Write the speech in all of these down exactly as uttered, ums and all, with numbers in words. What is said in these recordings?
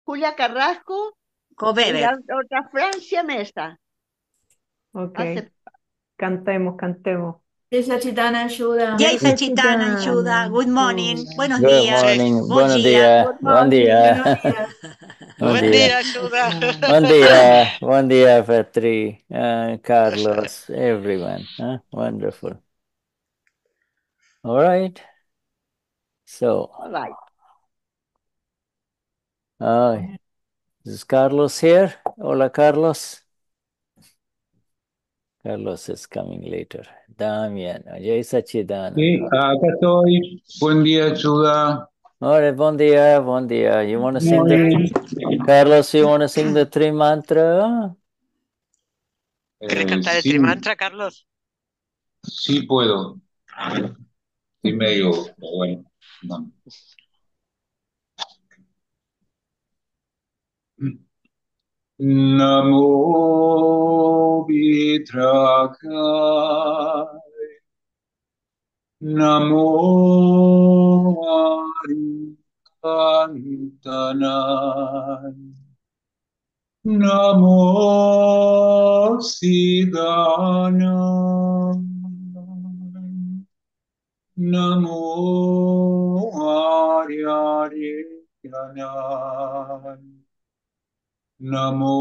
Julia Carrasco y Covever. la otra Francia Mesa. Ok, Hace cantemos, cantemos. Esa Chitana ayuda. Jai Jai Sachitana, Ayuda. Chitana, Good morning. ayuda. Buenos Good días. morning, Bon buenos dia. días, Good buen morning. Buenos día, días. buen Buen día, día, ayuda. Ah, buen día, buen día, Petri, uh, Carlos, everyone. Huh? Wonderful. All right. So, All right. uh, is Carlos here? Hola, Carlos. Carlos is coming later. Damian, Jai Sí, Sachidananda. acá estoy. Buen día, ayuda. All right, buen día, buen día. You want to sing the, Morning. Carlos, you want to sing the three mantra? ¿Querés Eh, cantar el sí, trimantra, Carlos? sí puedo. Sí, medio, pero bueno. No. Namo Vitrakai. Namo Arikantanai. Namo Siddhanai. Namo Aryayanai. Namo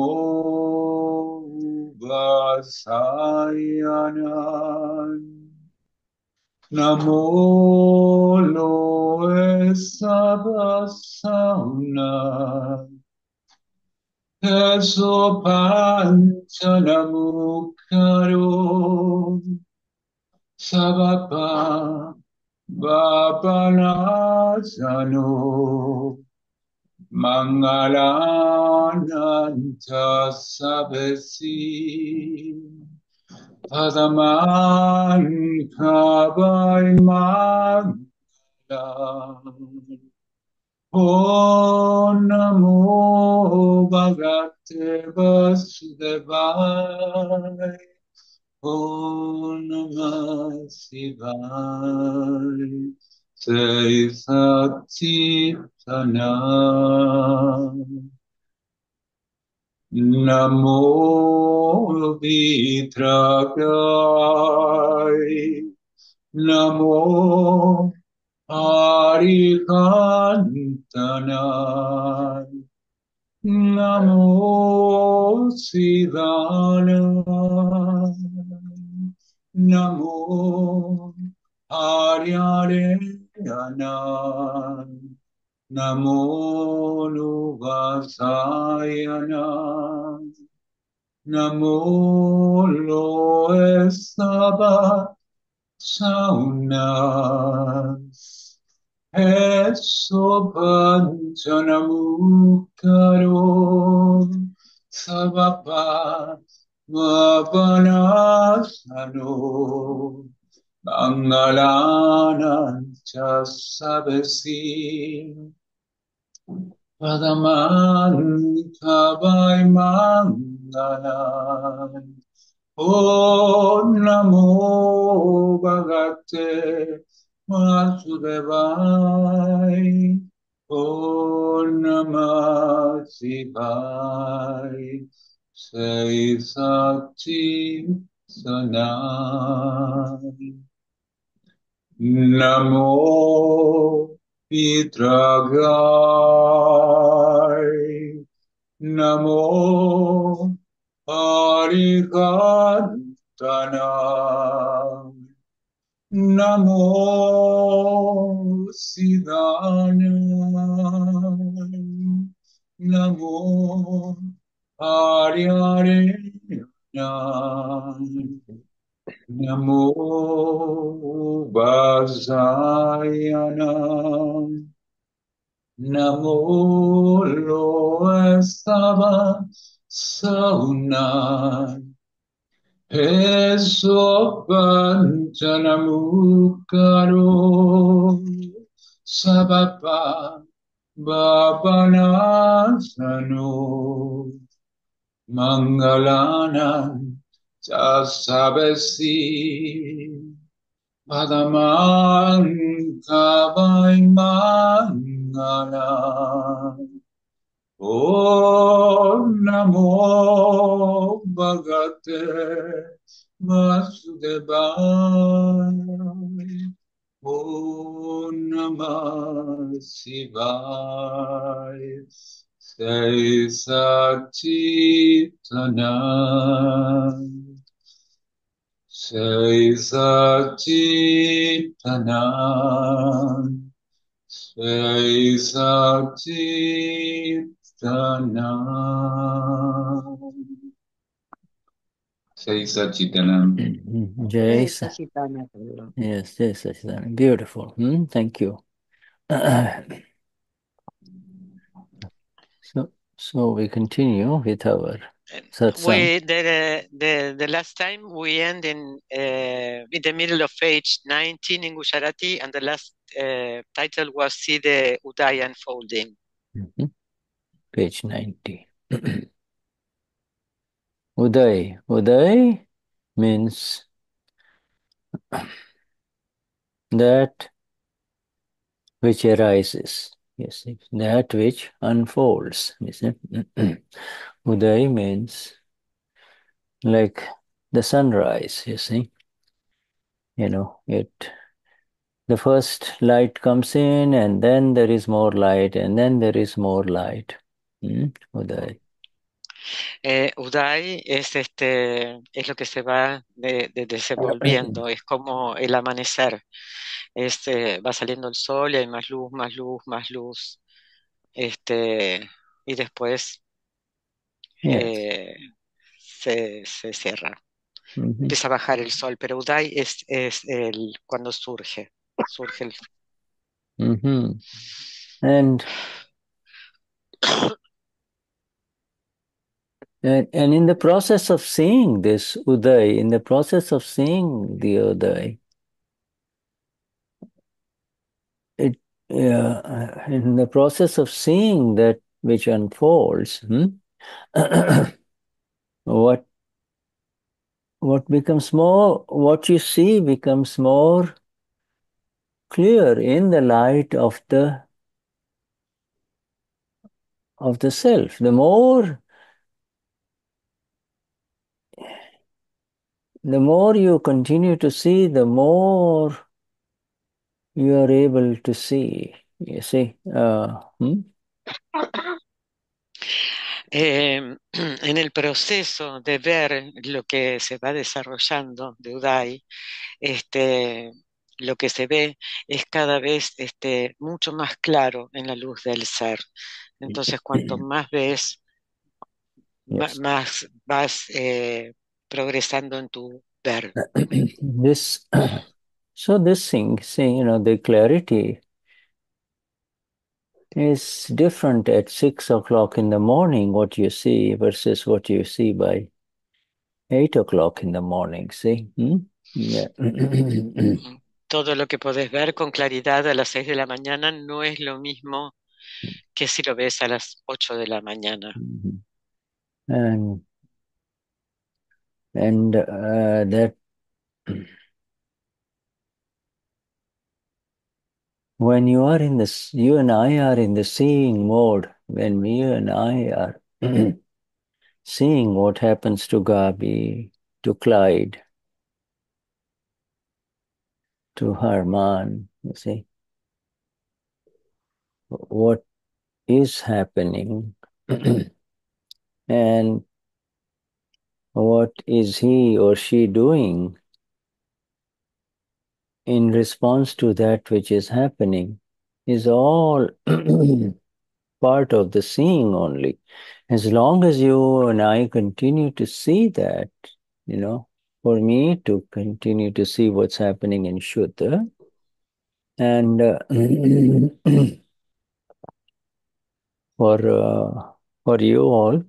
Vasayanai. Namo Loe Sabasaunai. Eso Panchanamukaro Sabapa Vapanasano Mangalananta Sabesi Padaman Kabai Mangala Om Namo Bhagavate Vasudevaya. Om Namah Shivaya. Say Sati Tanam. Namo Vitragai. Namo Arihantana. Namo Siddhana. Namo Haryareyana. Namo Nuvasayana. Namo Loesaba Sauna. Eso Panchanamukaro Sabapa Vapanasano Mangalana Chasabesi Padaman Kabai Mangalan Om Namo Bhagate Vasudevaya. Om Namah Shivaya. Say Sakti Sanam. Namo Vitragai. Namo Arihantana. Namo Siddhana. Namo Haryareyana. Namo Vajrayana. Namo Loesava Sauna. Eso Panchanamukaro Sabapa Vapanasano Mangalana Chasabesi Padaman Kavai Mangala Om Namo Bhagate Vasudevaya. Om Namah Shivaya. Say Satchitanand. Say Satchitanand. Say Satchitanand. Say Satchitanand. Jai Jai Sa- Sachitana Guru. Yes, Jai Sachidanand. Beautiful. Hmm? Thank you. So, so we continue with our satsang. We the the the last time we end in uh, in the middle of page nineteen in Gujarati, and the last uh, title was "See the Uday Unfolding." Mhm. Page ninety. Uday. Uday means that which arises. Yes, that which unfolds. You see? Uday means like the sunrise, you see. You know, it the first light comes in, and then there is more light, and then there is more light. Hmm? Uday. Eh, Uday es este es lo que se va de, de- desenvolviendo, es como el amanecer. Este, va saliendo el sol y hay más luz, más luz, más luz. Este, y después Yes. eh, se, se cierra. Mhm. Empieza a bajar el sol, pero Uday es, es el cuando surge, surge el Mhm. And And, and in the process of seeing this Uday, in the process of seeing the Uday, it, uh, in the process of seeing that which unfolds, hmm, what what becomes more, what you see becomes more clear in the light of the of the self. The more the more you continue to see, the more you are able to see. You see, uh, hmm? Eh, en el proceso de ver lo que se va desarrollando de Uday, este, lo que se ve es cada vez este, mucho más claro en la luz del ser. Entonces, cuanto más ves, ma- Yes. más vas eh, progresando en tu ver. This, so this thing, see, you know, the clarity is different at six o'clock in the morning, what you see versus what you see by eight o'clock in the morning, see? Hmm? Yeah. Todo lo que podés ver con claridad a las seis de la mañana no es lo mismo que si lo ves a las ocho de la mañana. Mhm. And, and uh, that when you are in this, you and I are in the seeing mode, when you and I are seeing what happens to Gabi, to Clyde, to Harman, you see, what is happening and what is he or she doing in response to that which is happening is all part of the seeing only. As long as you and I continue to see that, you know, for me to continue to see what's happening in Shuddha, and uh, for uh, for you all,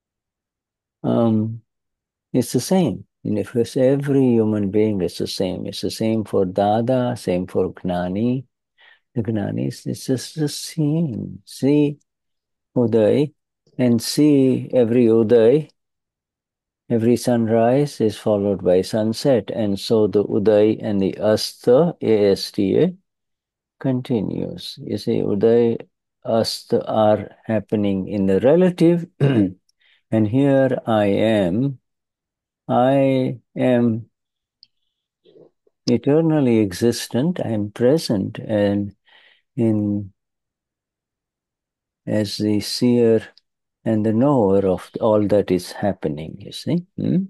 um, it's the same. And if it's every human being, it's the same. It's the same for Dada, same for Gnani. The Gnanis, it's just the same. See Uday and see every Uday, every sunrise is followed by sunset. And so the Uday and the Asta, A S T A, continues. You see, Uday ast are happening in the relative, and here I am. I am eternally existent. I am present and in as the seer and the knower of all that is happening. You see? Hmm?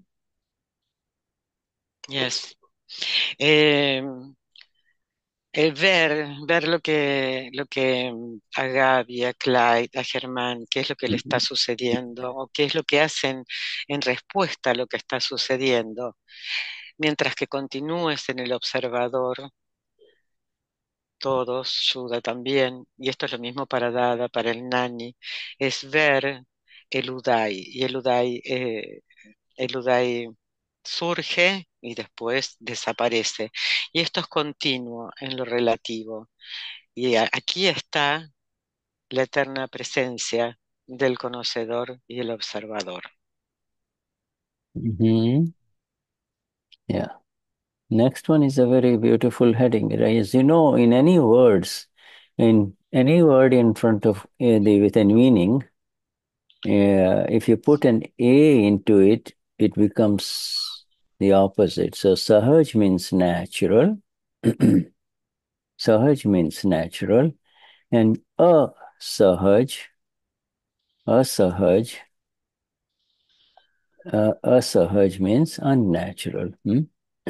Yes. Eh, eh, ver, ver lo que, lo que mm, a Gaby, a Clyde, a Germán, qué es lo que le está sucediendo o qué es lo que hacen en respuesta a lo que está sucediendo, mientras que continúes en el observador, todos, Yuda también, y esto es lo mismo para Dada, para el Nani, es ver el Udai, y el Udai, eh, el Udai surge y después desaparece. Y esto es continuo en lo relativo. Y a- aquí está la eterna presencia del conocedor y el observador. Mhm. Yeah. Next one is a very beautiful heading. Right? As you know, in any words, in any word in front of uh, the with a meaning, uh, if you put an A into it, it becomes the opposite. So sahaj means natural. Sahaj means natural, and asahaj, asahaj, uh, asahaj means unnatural. Hmm?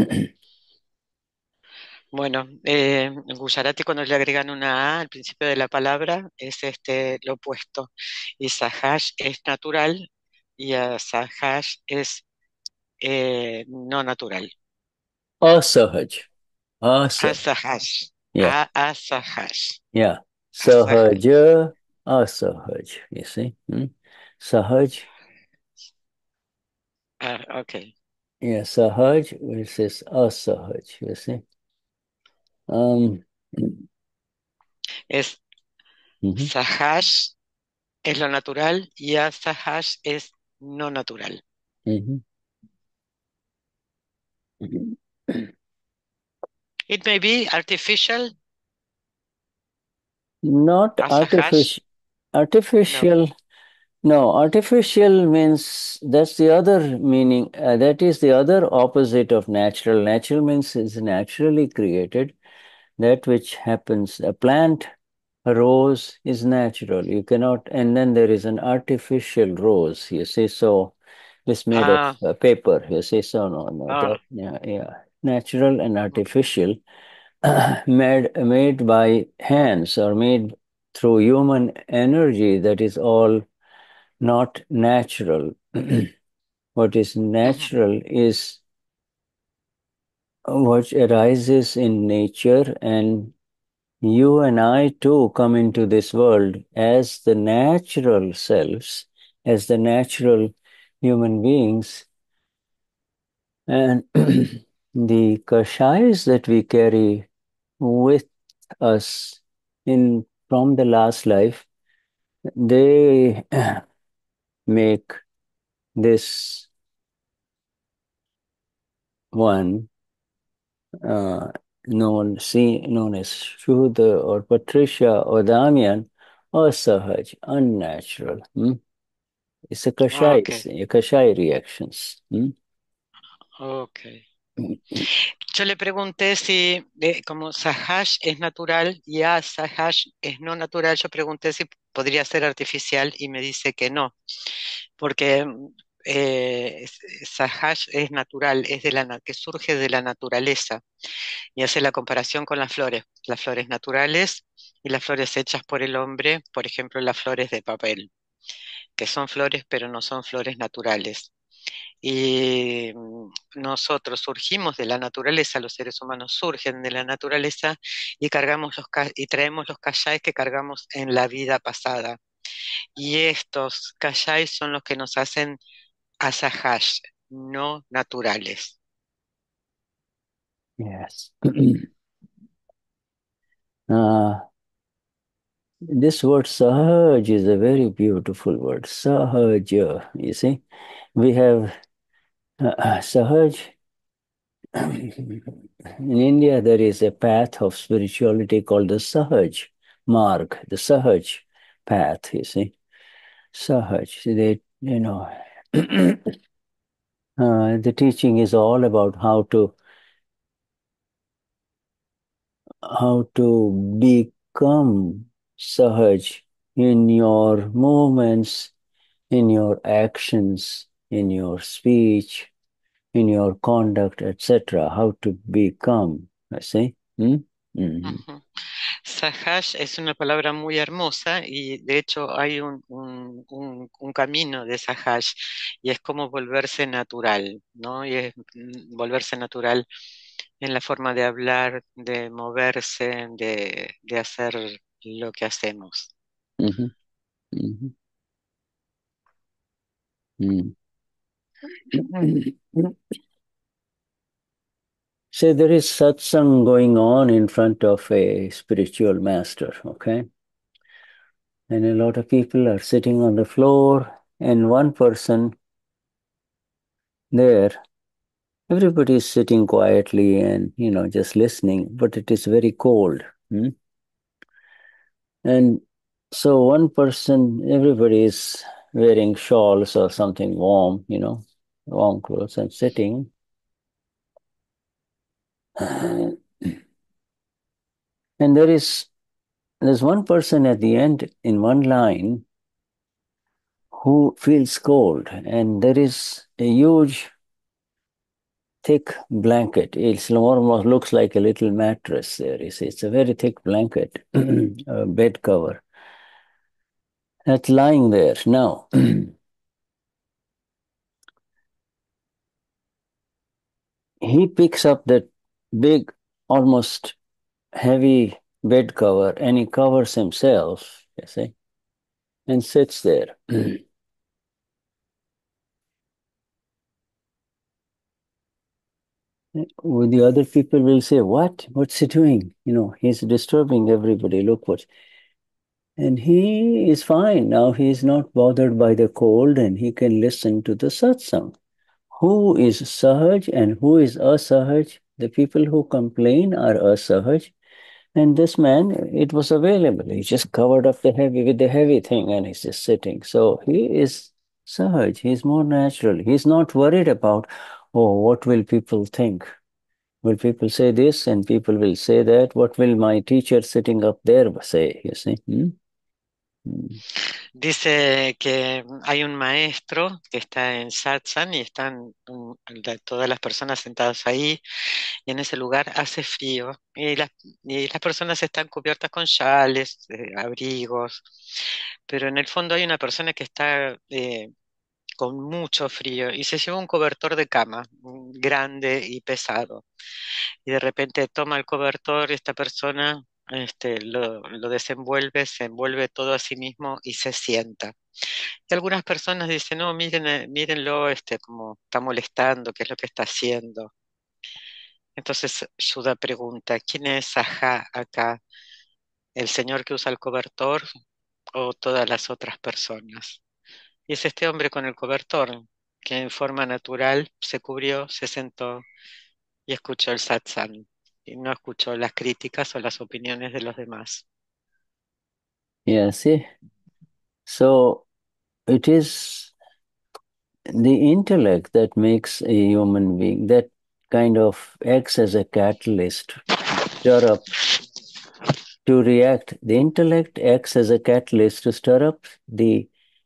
Bueno, eh, en Gujarati cuando le agregan una A al principio de la palabra es este lo opuesto. Y Sahaj es natural y Asahaj es eh, no natural. Asahaj, asahaj. Asahaj. Yeah, A Asahaj. yeah. Asahaj. Sahaja, asahaj. You see? Hmm? Sahaj, Ah, ok. yeah, sahaj versus asahaj. You see? Um, Es mhm, Sahaj es lo natural y Asahaj es no natural. mhm, mhm. It may be artificial, Not Asahaj. artificial. No. Artificial. No, artificial means that's the other meaning. Uh, that is the other opposite of natural. Natural means is naturally created. That which happens. A plant, a rose is natural. You cannot, and then there is an artificial rose. You see, so it's made of Ah, uh, paper. You see, so no, no, ah. that, yeah, yeah. Natural and artificial, made made by hands or made through human energy. That is all not natural. What is Mhm. natural is what arises in nature, and you and I too come into this world as the natural selves, as the natural human beings. And the kashayas that we carry with us in from the last life, they make this one uh, known see, known as Shuddha or Patricia or Damian or Sahaj, unnatural. Hmm? It's a Kashai, Ok, a Kashai reactions. Hmm? ok. Yo le pregunté si, eh, como Sahaj es natural y Asahaj es no natural, yo pregunté si podría ser artificial y me dice que no, porque mm, eh, es- Sahaj es natural, es de la, na- que surge de la naturaleza y hace la comparación con las flores, las flores naturales y las flores hechas por el hombre, por ejemplo, las flores de papel, que son flores pero no son flores naturales. Y mm, nosotros surgimos de la naturaleza, los seres humanos surgen de la naturaleza y cargamos los ca- y traemos los kayais que cargamos en la vida pasada. Y estos kayais son los que nos hacen asahash, no naturales. Yes. uh, this word Sahaj is a very beautiful word. Sahaja. You see, we have uh, Sahaj. In India, there is a path of spirituality called the Sahaj Marg, the Sahaj. path, you see. Sahaj, they, you know, uh, the teaching is all about how to how to become Sahaj in your movements, in your actions, in your speech, in your conduct, et cetera. How to become, I see. Hmm? Mhm. Ujú. Sahaj es una palabra muy hermosa y de hecho hay un, un- un- un camino de Sahaj y es como volverse natural, ¿no? Y es mm, volverse natural en la forma de hablar, de moverse, de, de hacer lo que hacemos. Mhm. Mhm. Mm. So there is satsang going on in front of a spiritual master, okay? And a lot of people are sitting on the floor, and one person there, everybody is sitting quietly and, you know, just listening, but it is very cold. Hmm? And so one person, everybody is wearing shawls or something warm, you know, warm clothes and sitting. And there is there's one person at the end in one line who feels cold, and there is a huge thick blanket. It almost looks like a little mattress there. You see, it's a very thick blanket, a bed cover that's lying there. Now, he picks up that big, almost heavy bed cover and he covers himself, you see, and sits there. With the other people will say, what? What's he doing? You know, he's disturbing everybody. Look what. And he is fine. Now he is not bothered by the cold and he can listen to the satsang. Who is Sahaj and who is Asahaj? The people who complain are Asahaj. And this man, it was available. He just covered up the heavy with the heavy thing and he's just sitting. So he is Sahaj. He's more natural. He's not worried about, oh, what will people think? Will people say this and people will say that? What will my teacher sitting up there say? You see? Hmm? Hmm. Dice que hay un maestro que está en satsang y están um, la- todas las personas sentadas ahí y en ese lugar hace frío y las, y las personas están cubiertas con chales, eh, abrigos, pero en el fondo hay una persona que está eh, con mucho frío y se lleva un cobertor de cama mm, grande y pesado y de repente toma el cobertor, esta persona este, lo, lo desenvuelve, se envuelve todo a sí mismo y se sienta. Y algunas personas dicen, no, miren, eh, mírenlo, este, como está molestando, qué es lo que está haciendo. Entonces Shuddha pregunta, ¿quién es Ajá acá? ¿El señor que usa el cobertor o todas las otras personas? Y es este hombre con el cobertor que en forma natural se cubrió, se sentó y escuchó el satsang y no escuchó las críticas o las opiniones de los demás. Yeah, see? So it is the intellect that makes a human being, that kind of acts as a catalyst to stir up, to react. The intellect acts as a catalyst to stir up the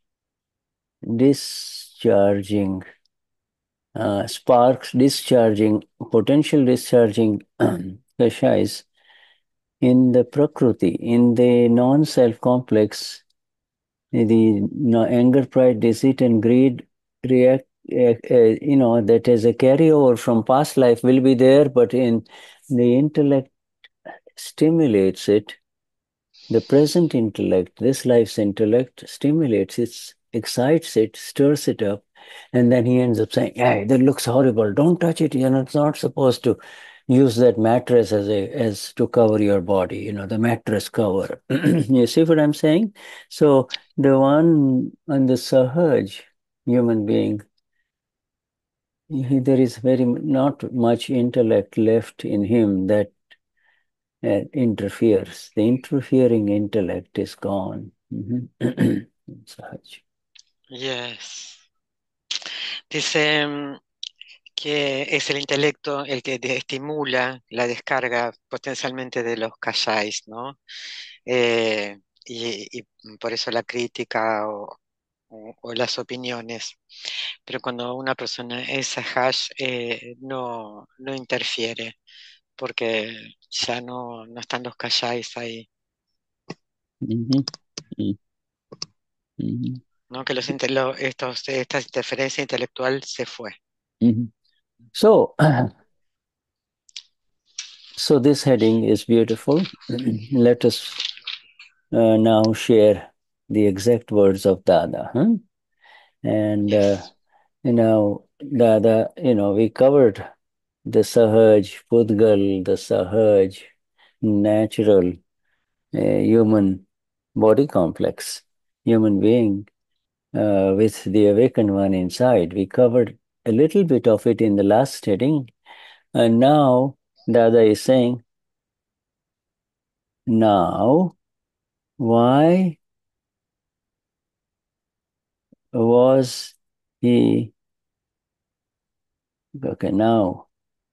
discharging uh, sparks, discharging, potential discharging kashais in the prakriti, in the non-self complex. The no, anger, pride, deceit, and greed react, uh, uh, you know, that as a carryover from past life will be there, but in the intellect stimulates it. The present intellect, this life's intellect, stimulates it, excites it, stirs it up, and then he ends up saying, "Hey, that looks horrible. Don't touch it. You're not, not supposed to use that mattress as a as to cover your body. You know, the mattress cover." You see what I'm saying? So the one on the Sahaj human being, he, there is very not much intellect left in him that uh, interferes. The interfering intellect is gone. Mhm. Sahaj. Yes. Dice mm, que es el intelecto el que te estimula la descarga potencialmente de los kashais, ¿no? Eh, y, y por eso la crítica o, o- o las opiniones. Pero cuando una persona es hash, eh, no, no interfiere, porque ya no, no están los kashais ahí, Mhm. Mhm. Mhm. ¿no? Que los, inte- lo- estos, esta interferencia intelectual se fue. Mhm. So, so this heading is beautiful. Let us uh, now share the exact words of Dada. Huh? And, uh, Yes. you know, Dada, you know, we covered the Sahaj, Pudgal, the Sahaj, natural uh, human body complex, human being uh, with the awakened one inside. We covered a little bit of it in the last heading. And now Dada is saying, now, why was he, okay, now,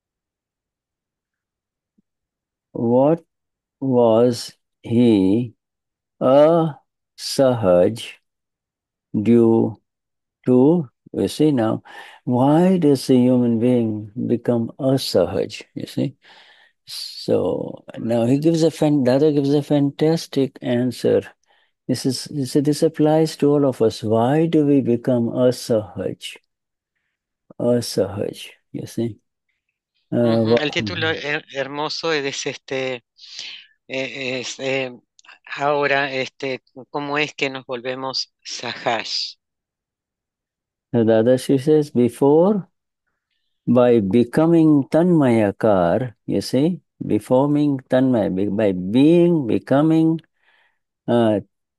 what was he a Sahaj due to? You see now, why does a human being become a Sahaj? You see? So now he gives a fan, Dada gives a fantastic answer. This is this, this applies to all of us. Why do we become asahaj? Asahaj, you see. Uh, Ujú. El wha- título her- hermoso es este, eh, es eh, ahora, este, ¿cómo es que nos volvemos sahash? the Dada she says before by becoming tanmayakar, you see, becoming tanmay by being becoming uh,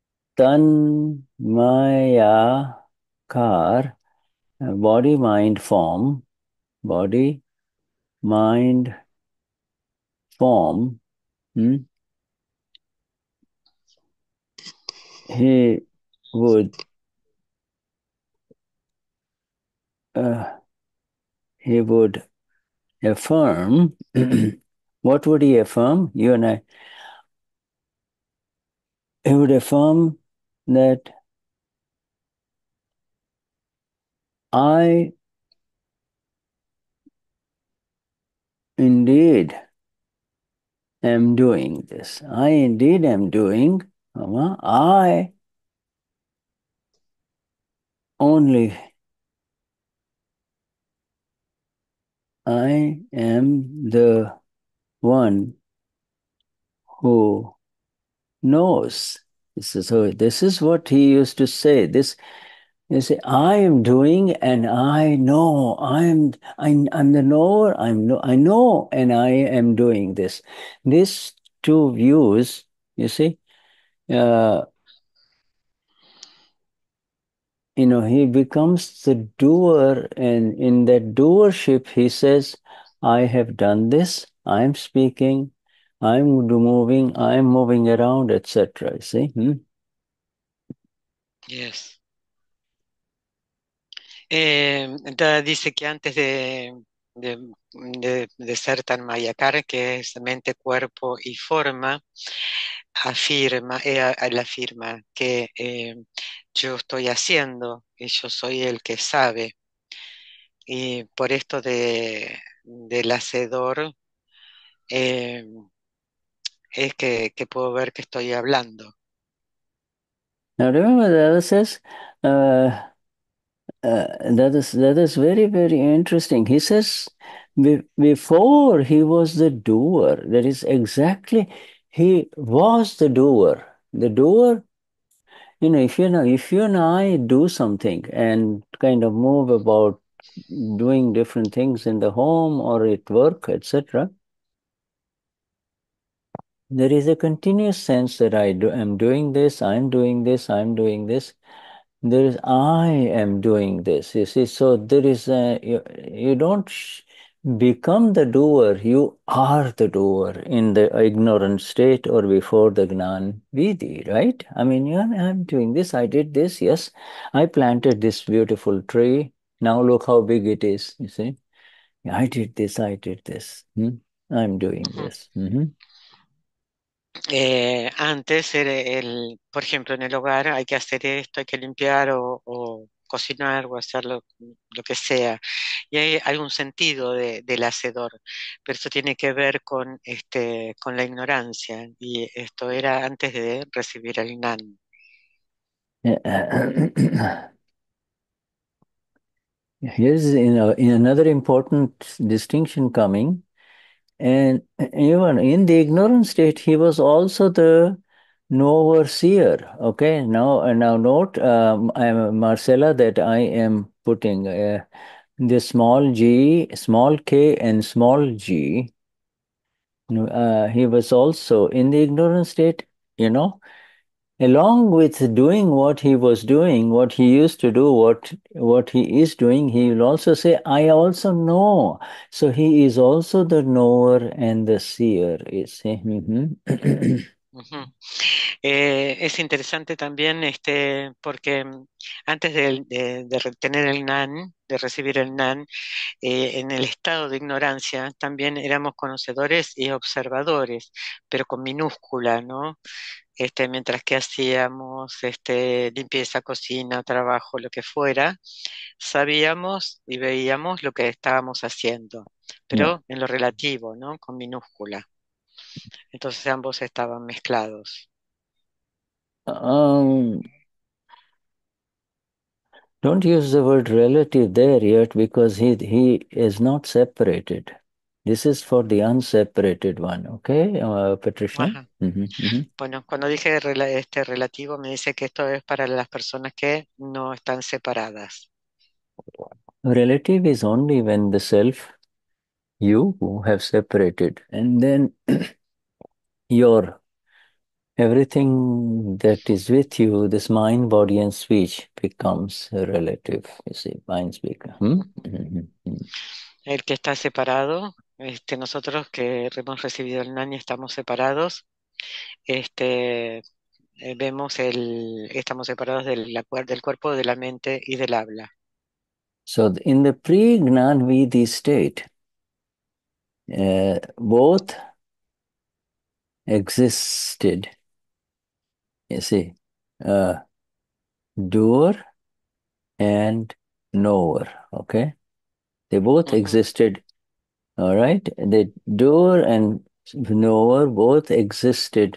tanmayakar, uh, body mind form, body mind form. Hmm? He would uh, he would affirm. What would he affirm? You and I. He would affirm that I indeed am doing this. I indeed am doing. uh, I only. I am the one who knows. This is, so this is what he used to say. This you say, I am doing and I know. I'm I, I'm the knower. I'm no, I know and I am doing this. These two views, you see, uh, you know, he becomes the doer, and in that doership, he says, I have done this. I'm speaking. I'm moving. I'm moving around, et cetera. See. Hmm? Yes. Eh, da- dice que antes de, de, de- de ser tan mayakar, que es mente, cuerpo y forma, afirma, eh, a- él afirma que eh, yo estoy haciendo y yo soy el que sabe. Y por esto de, del hacedor eh, es que, que puedo ver que estoy hablando. Now remember, the other says. Uh, Uh, that is that is very very interesting. He says be, before he was the doer. That is exactly he was the doer. The doer. You know, if you know, if you and I do something and kind of move about doing different things in the home or at work, et cetera, there is a continuous sense that I do. I'm doing this. I'm doing this. I'm doing this. There is I am doing this. You see, so there is a you, you don't sh- become the doer, you are the doer in the ignorant state or before the Gnan Vidhi, right? I mean, yeah, I'm doing this, I did this, yes. I planted this beautiful tree. Now look how big it is, you see. I did this, I did this. Hmm? I'm doing Ujú. this. Mhm. Eh, antes, era el, por ejemplo, en el hogar hay que hacer esto, hay que limpiar o, o cocinar o hacer lo, lo que sea. Y hay algún sentido de- del hacedor, pero eso tiene que ver con, este, con la ignorancia. Y esto era antes de recibir el Gnan. Here's in, a, in another important distinction coming. And even in the ignorant state, he was also the knower seer. Okay, now now note, um, I'm Marcella, that I am putting uh, the small g, small k, and small g. Uh, he was also in the ignorant state, you know, along with doing what he was doing, what he used to do, what what he is doing, he will also say, I also know. So he is also the knower and the seer. You see? Mhm. Ujú. Eh, es interesante también este, porque mm, antes de, de- de re- tener el Gnan, de recibir el Gnan, eh, en el estado de ignorancia también éramos conocedores y observadores, pero con minúscula, ¿no? Este, mientras que hacíamos este, limpieza, cocina, trabajo, lo que fuera, sabíamos y veíamos lo que estábamos haciendo, Yeah. pero en lo relativo, ¿no? Con minúscula. Entonces ambos estaban mezclados. Um, don't use the word relative there yet, because he he is not separated. This is for the unseparated one, okay, uh, Patricia? Ajá. Mhm, mhm. Bueno, cuando dije rela- este relativo, me dice que esto es para las personas que no están separadas. Relative is only when the self, you, who have separated, and then your everything that is with you, this mind, body, and speech becomes relative. You see, mind, speaker. Hmm? Mhm, mhm. El que está separado, este, nosotros que hemos recibido el Nani estamos separados, este, eh, vemos el, estamos separados del, la cuer- del cuerpo, de la mente y del habla. So in the pre-Gnan Vidhi state, uh, both existed. You see, uh, doer and knower. Okay, they both Ujú, existed. All right, the doer and knower both existed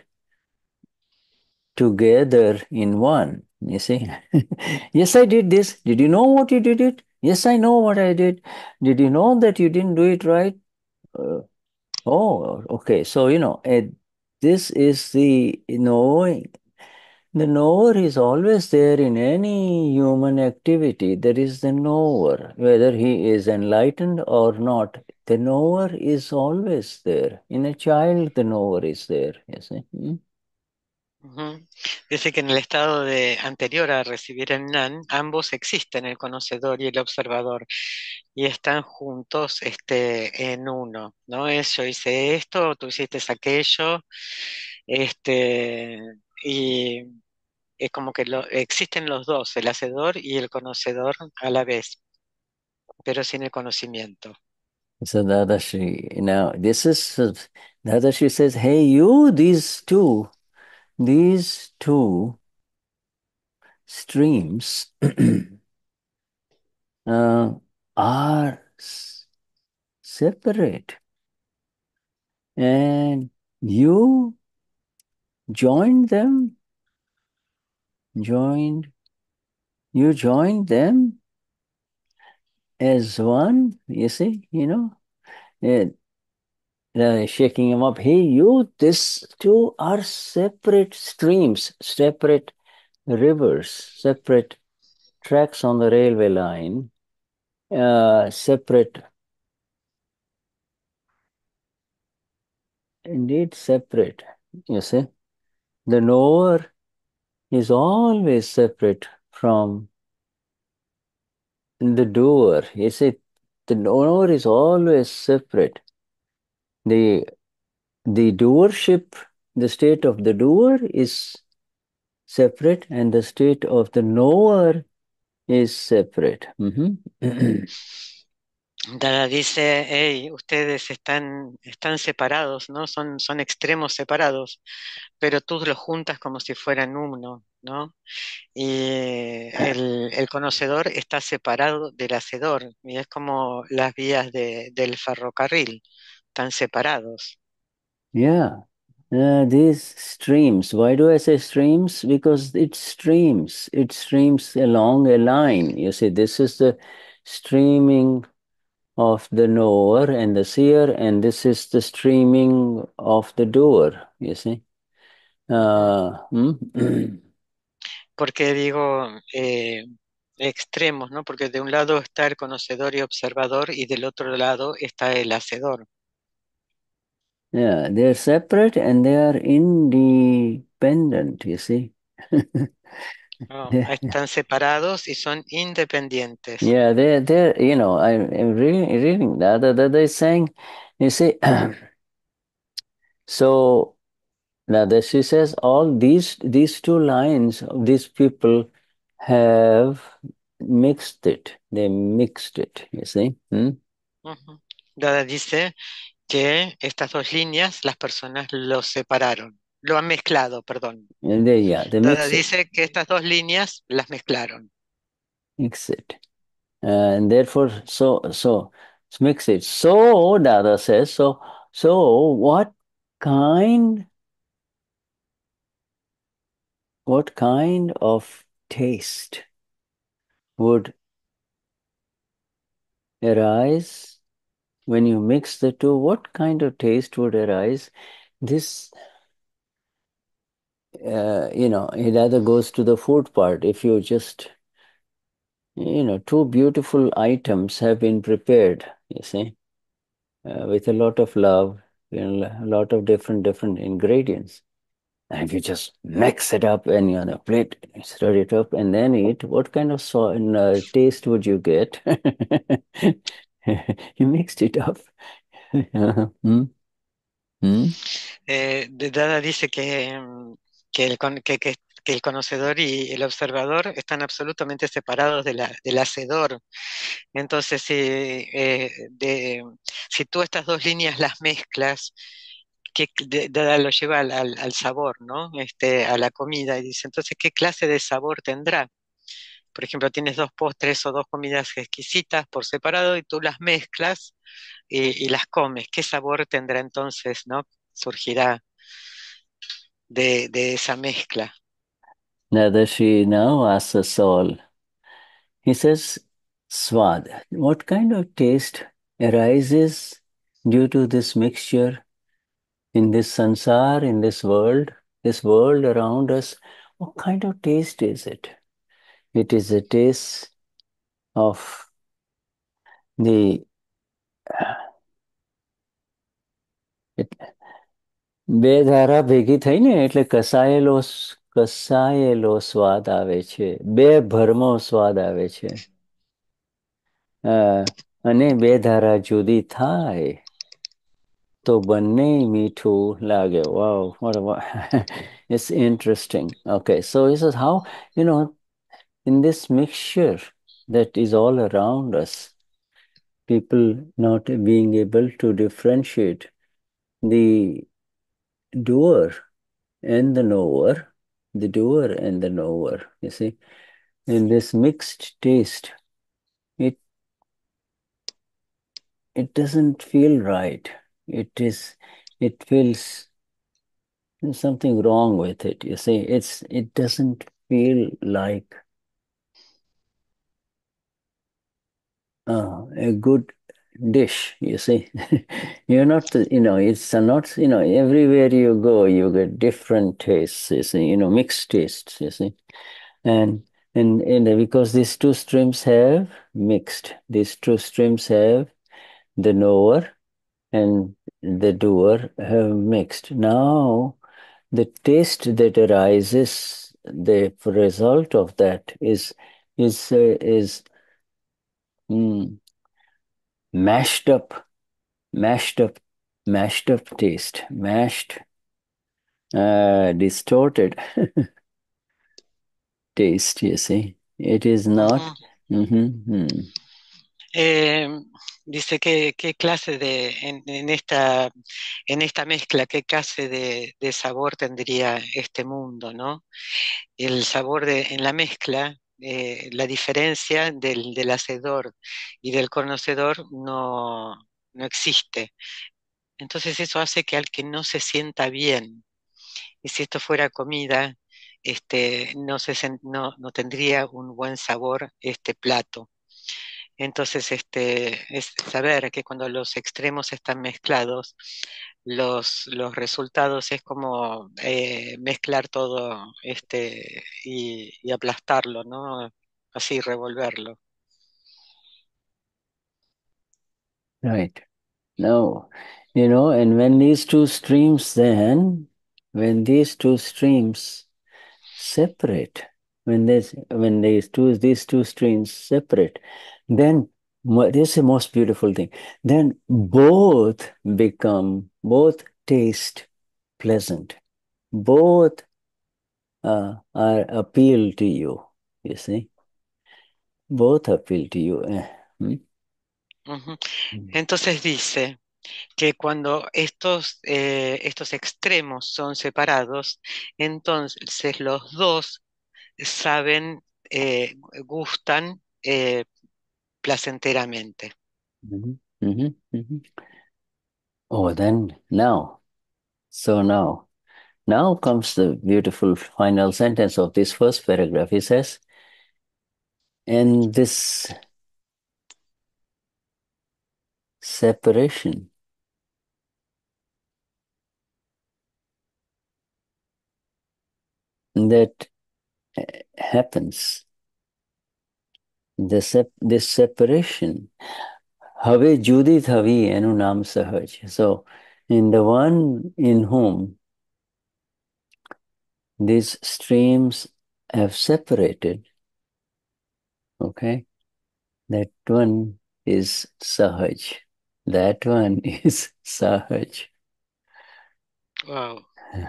together in one. You see, yes, I did this. Did you know what you did it? Yes, I know what I did. Did you know that you didn't do it right? Uh, oh, okay. So, you know, uh, this is the knowing. The knower is always there in any human activity. There is the knower, whether he is enlightened or not. The knower is always there. In a child, the knower is there. You see. Hmm? ujú. Dice que en el estado de, anterior a recibir el Nan, ambos existen, el conocedor y el observador, y están juntos este, en uno, ¿no? Es yo hice esto, tú hiciste aquello, este, y es como que lo, existen los dos, el hacedor y el conocedor a la vez, pero sin el conocimiento. So Dadashi, now this is, uh, Dadashi says, hey, you, these two, these two streams uh, are s- separate. And you joined them, joined, you joined them as one, you see, you know, and, uh, shaking him up. Hey, you, these two are separate streams, separate rivers, separate tracks on the railway line, uh, separate, indeed separate, you see. The knower is always separate from the doer. You see, the knower is always separate. The the doership, the state of the doer is separate, and the state of the knower is separate. Mm-hmm. Dada dice, hey, ustedes están, están separados, ¿no? Son, son extremos separados, pero tú los juntas como si fueran uno, ¿no? Y el, el conocedor está separado del hacedor, y es como las vías de, del ferrocarril, están separados. Yeah. Uh, these streams, why do I say streams? Because it streams, it streams along a line. You see, this is the streaming of the knower and the seer, and this is the streaming of the doer, you see. Uh, hmm? Porque digo eh, extremos, ¿no? Porque de un lado está el conocedor y observador y del otro lado está el hacedor. Yeah, they're separate and they are independent, you see. Oh, están separados y son independientes. Yeah, they're, they're, you know, I, I'm reading, reading that, that, that they're saying, you see, so now that she says all these, these two lines of these people have mixed it. They mixed it, you see. Hmm? Uh-huh. Dada dice que estas dos líneas las personas lo separaron, lo han mezclado, perdón. And they, yeah, they Dada mix it. dice que estas dos líneas las mezclaron. Mix it. Uh, and therefore, so, so, mix it. So, Dada says, so, so what kind, what kind of taste would arise when you mix the two? What kind of taste would arise? This, uh, you know, it either goes to the food part. If you just, you know, two beautiful items have been prepared, you see, uh, with a lot of love, you know, a lot of different, different ingredients. And if you just mix it up and you on a plate, stir it up and then eat, what kind of so uh, taste would you get? You mixed it up. Hmm? Hmm? Eh, de- Dada dice que, mm, que, el, con- que, que- que el conocedor y el observador están absolutamente separados de la- del hacedor. Entonces, si, eh, de- si tú estas dos líneas las mezclas, que de- Dada lo lleva al, al- al sabor, ¿no? Este, a la comida, y dice, entonces, ¿qué clase de sabor tendrá? Por ejemplo, tienes dos postres o dos comidas exquisitas por separado y tú las mezclas y, y las comes. ¿Qué sabor tendrá entonces, no? Surgirá de, de esa mezcla. Nadashi now asks us all. He says, Swad, what kind of taste arises due to this mixture in this sansar, in this world, this world around us? What kind of taste is it? It is a taste of the બે ધારા ભેગી થઈને એટલે કસાયેલો કસાયેલો સ્વાદ આવે છે બે ભરમો સ્વાદ આવે છે અને બે ધારા જુદી થાય તો બંને મીઠું લાગે. Wow, what a, it's interesting. Okay, so this is how, you know, in this mixture that is all around us, people not being able to differentiate the doer and the knower, the doer and the knower, you see, in this mixed taste, it it doesn't feel right. It is, it feels something wrong with it, you see. It's, it doesn't feel like uh, a good dish, you see. You're not, you know, it's not, you know, everywhere you go, you get different tastes, you see, you know, mixed tastes, you see. And and, and because these two streams have mixed, these two streams have the knower and the doer have mixed. Now, the taste that arises, the result of that is is uh, is mm, mashed up, mashed up, mashed up taste, mashed, uh, distorted taste, you see. It is not. Ujú. Mhm, Eh, dice que qué clase de, en, en esta, en esta mezcla, qué clase de, de sabor tendría este mundo, ¿no? El sabor de, en la mezcla, eh, la diferencia del, del hacedor y del conocedor no, no existe. Entonces eso hace que al que no se sienta bien, y si esto fuera comida, este, no, se, sen- no, no tendría un buen sabor este plato. Entonces, este, es saber que cuando los extremos están mezclados, los, los resultados es como eh, mezclar todo este, y, y aplastarlo, ¿no? Así, revolverlo. right. No, you know, and when these two streams then, when these two streams separate, when there's when these two these two streams separate, then mo- this is the most beautiful thing. Then both become both taste pleasant. Both uh, are appeal to you. You see, both appeal to you. Eh, hmm? Ujú. Mm. Entonces dice que cuando estos, eh, estos extremos son separados, entonces los dos saben, eh, gustan eh, placenteramente. Mhm, mhm, mhm. Oh, then now, so now, now comes the beautiful final sentence of this first paragraph. He says, and this separation that uh, happens, the sep- this separation, Have Judi Thavi Enu Nam Sahaj. So, in the one in whom these streams have separated, okay, that one is Sahaj. That one is Sahaj. Wow.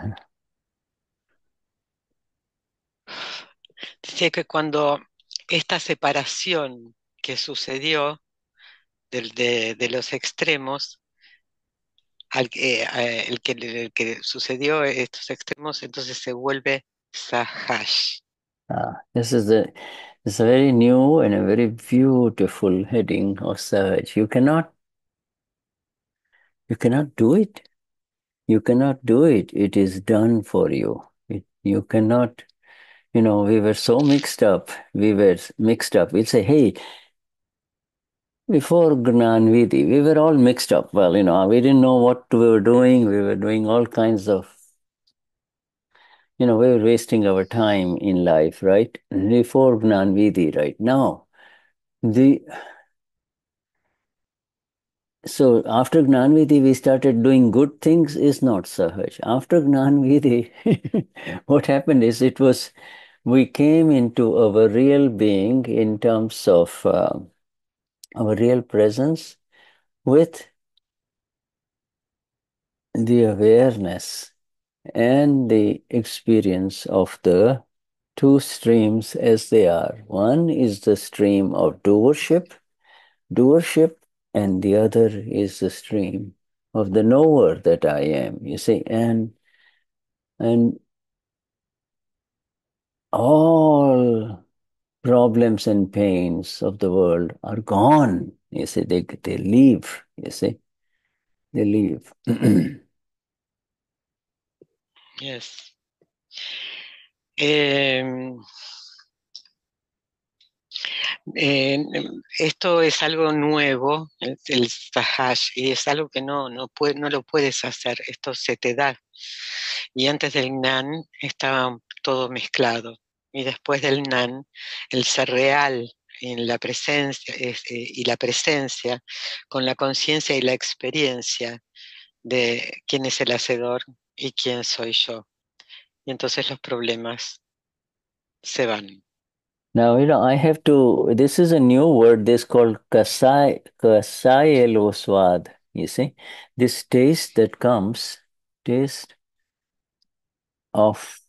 Dice que cuando esta separación que sucedió del- de, de los extremos, al, que- eh, el, que, el que sucedió estos extremos, entonces se vuelve Sahash. Ah, this is a it's a very new and a very beautiful heading of Sahaj. You cannot you cannot do it. You cannot do it. It is done for you. It, you cannot, you know, we were so mixed up. We were mixed up. We'd say, hey, before Gnan Vidi, we were all mixed up. Well, you know, we didn't know what we were doing. We were doing all kinds of, you know, we were wasting our time in life, right? Before Gnan Vidi, right? Now, the so after Gnan Vidi, we started doing good things is not Sahaj. After Gnan Vidi, what happened is it was, we came into our real being in terms of uh, our real presence with the awareness and the experience of the two streams as they are. One is the stream of doership, doership, and the other is the stream of the knower that I am. You see, and and all problems and pains of the world are gone. You see, they they leave. You see, they leave. Yes. Em, Eh, esto es algo nuevo, el, el Sahash, y es algo que no, no, puede, no lo puedes hacer, esto se te da. Y antes del Gnan estaba todo mezclado, y después del Gnan, el ser real en la presencia es, eh, y la presencia con la conciencia y la experiencia de quién es el hacedor y quién soy yo. Y entonces los problemas se van. Now, you know, I have to, this is a new word, this called kasai, kasai swad, you see. This taste that comes, taste of,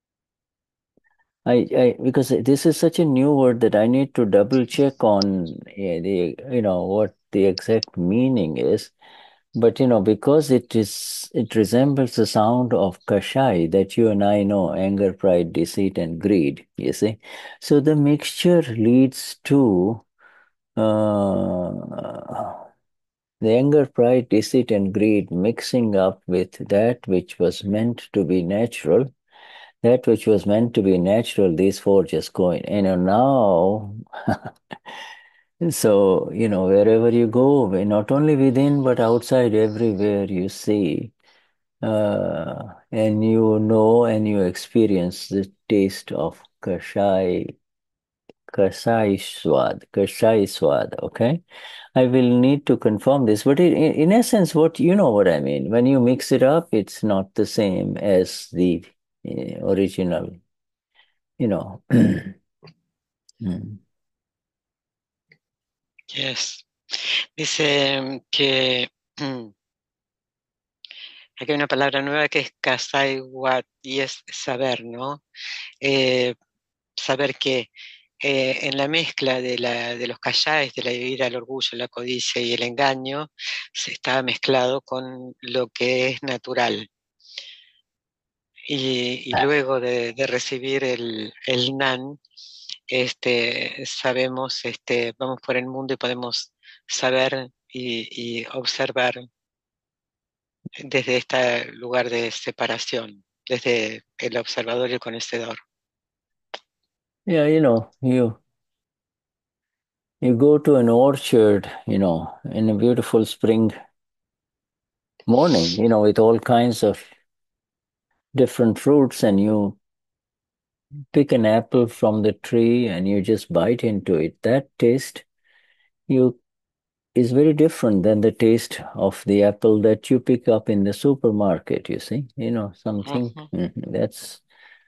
I, I, because this is such a new word that I need to double check on eh, the, you know, what the exact meaning is. But, you know, because it is, it resembles the sound of kashai that you and I know, anger, pride, deceit, and greed, you see. So the mixture leads to uh, the anger, pride, deceit, and greed mixing up with that which was meant to be natural. That which was meant to be natural, these four just go in. And you know, now, so, you know, wherever you go, not only within, but outside, everywhere you see, uh, and you know and you experience the taste of Kashai, Kasai Swad, Kashai Swad, okay? I will need to confirm this, but in, in essence, what you know what I mean. When you mix it up, it's not the same as the uh, original, you know. Mm. Yes. Dice que mm, aquí hay una palabra nueva que es kasaiwat y es saber, ¿no? Eh, saber que eh, en la mezcla de, la, de los kashais, de la ira, el orgullo, la codicia y el engaño, se está mezclado con lo que es natural. Y, y luego de, de recibir el, el nan, este, sabemos, este, vamos por el mundo y podemos saber y, y observar desde este lugar de separación, desde el observador y el conocedor. Yeah, you know, you you go to an orchard, you know, in a beautiful spring morning, you know, with all kinds of different fruits, and you pick an apple from the tree and you just bite into it. That taste you is very different than the taste of the apple that you pick up in the supermarket, you see. You know, something Uh-huh. mhm, that's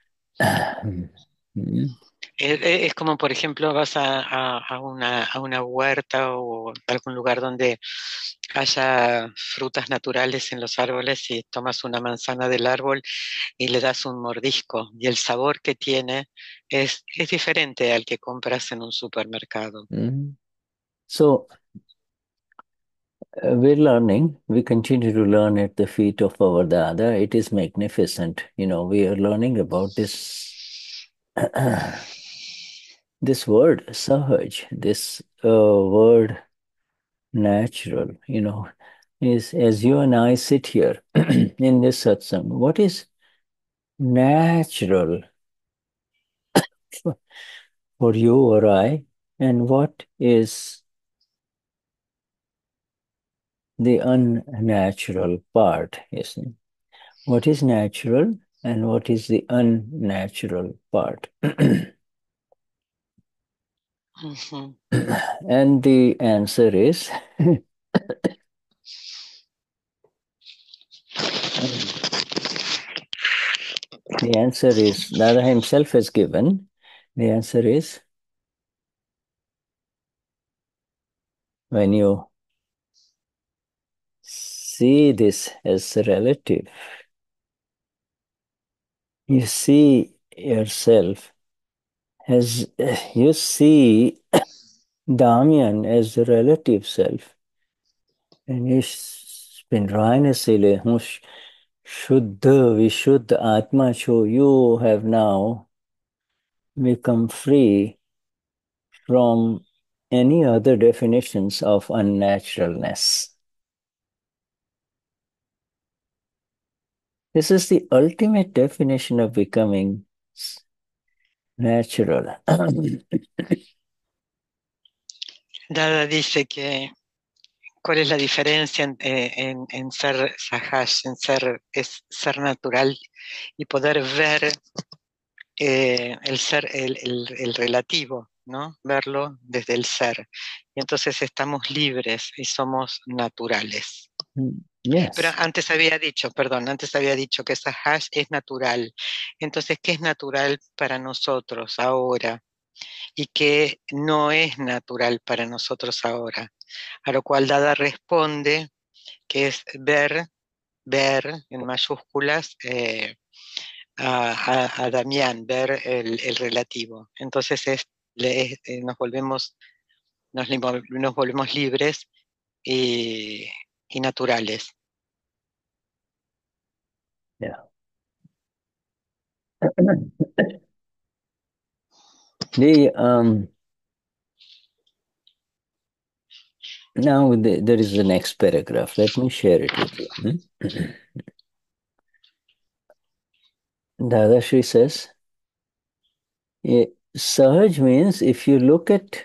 mhm. Es, es como, por ejemplo, vas a, a, a, una, a una huerta o algún lugar donde haya frutas naturales en los árboles y tomas una manzana del árbol y le das un mordisco y el sabor que tiene es, es diferente al que compras en un supermercado. Mhm. So uh, we're learning, we continue to learn at the feet of our Dada. It is magnificent. You know, we are learning about this this word, sahaj, this uh, word natural, you know, is as you and I sit here in this satsang, what is natural for you or I, and what is the unnatural part, you see? What is natural and what is the unnatural part? Uh-huh. And the answer is the answer is Dada himself has given. The answer is when you see this as relative, you see yourself as you see Damian as the relative self, and you spin Sile, Shuddha, Vishuddha Atma Cho, you have now become free from any other definitions of unnaturalness. This is the ultimate definition of becoming natural. Dada dice que cuál es la diferencia en, en, en ser sahash, en ser, es ser natural y poder ver eh, el ser, el, el, el relativo, ¿no? Verlo desde el ser. Y entonces estamos libres y somos naturales. Yes. Pero antes había dicho, perdón, antes había dicho que esa hash es natural. Entonces, ¿qué es natural para nosotros ahora? y que no es natural para nosotros ahora. A lo cual Dada responde que es ver, ver en mayúsculas eh, a, a, a Damián, ver el, el relativo. Entonces es, le, eh, nos, volvemos, nos, nos volvemos libres y, y naturales. Yeah. The um now the, there is the next paragraph. Let me share it with you. Hmm? Dadashri says, eh, Sahaj means if you look at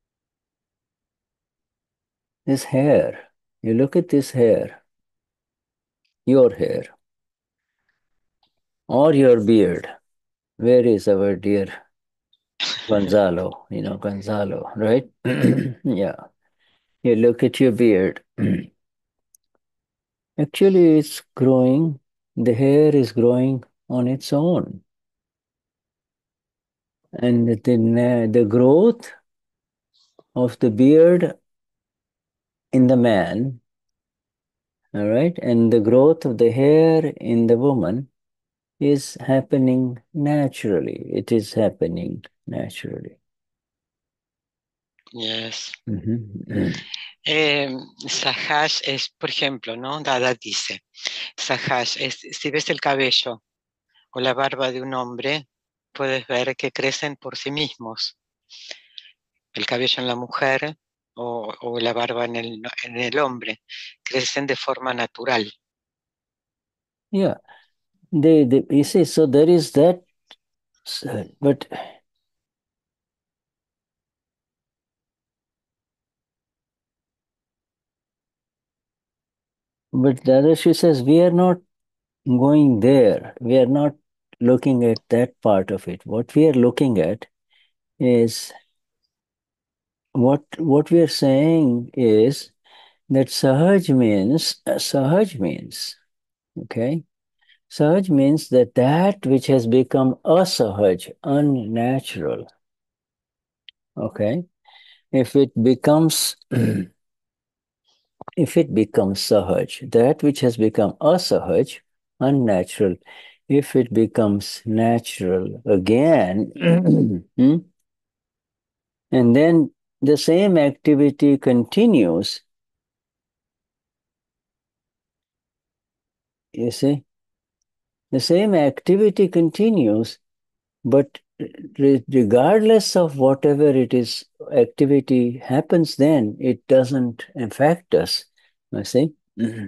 this hair, you look at this hair, your hair, or your beard. Where is our dear Gonzalo? You know, Gonzalo, right? Yeah. You look at your beard. Actually, it's growing, the hair is growing on its own. And the, the growth of the beard in the man, all right, and the growth of the hair in the woman is happening naturally. It is happening naturally. Yes. Mm-hmm. Eh, Sahaj es, por ejemplo, ¿no? Dada dice, Sahaj es, si ves el cabello o la barba de un hombre, puedes ver que crecen por sí mismos. El cabello en la mujer o, o la barba en el, en el hombre, crecen de forma natural. Yeah. They, they, you see, so there is that, but but Dadashi says we are not going there. We are not looking at that part of it. What we are looking at is what what we are saying is that Sahaj means uh, Sahaj means okay. Sahaj means that that which has become asahaj, unnatural. Okay, if it becomes if it becomes sahaj, that which has become asahaj, unnatural, if it becomes natural again, hmm, and then the same activity continues, you see, the same activity continues, but regardless of whatever it is, activity happens then, it doesn't affect us, you see. Mm-hmm.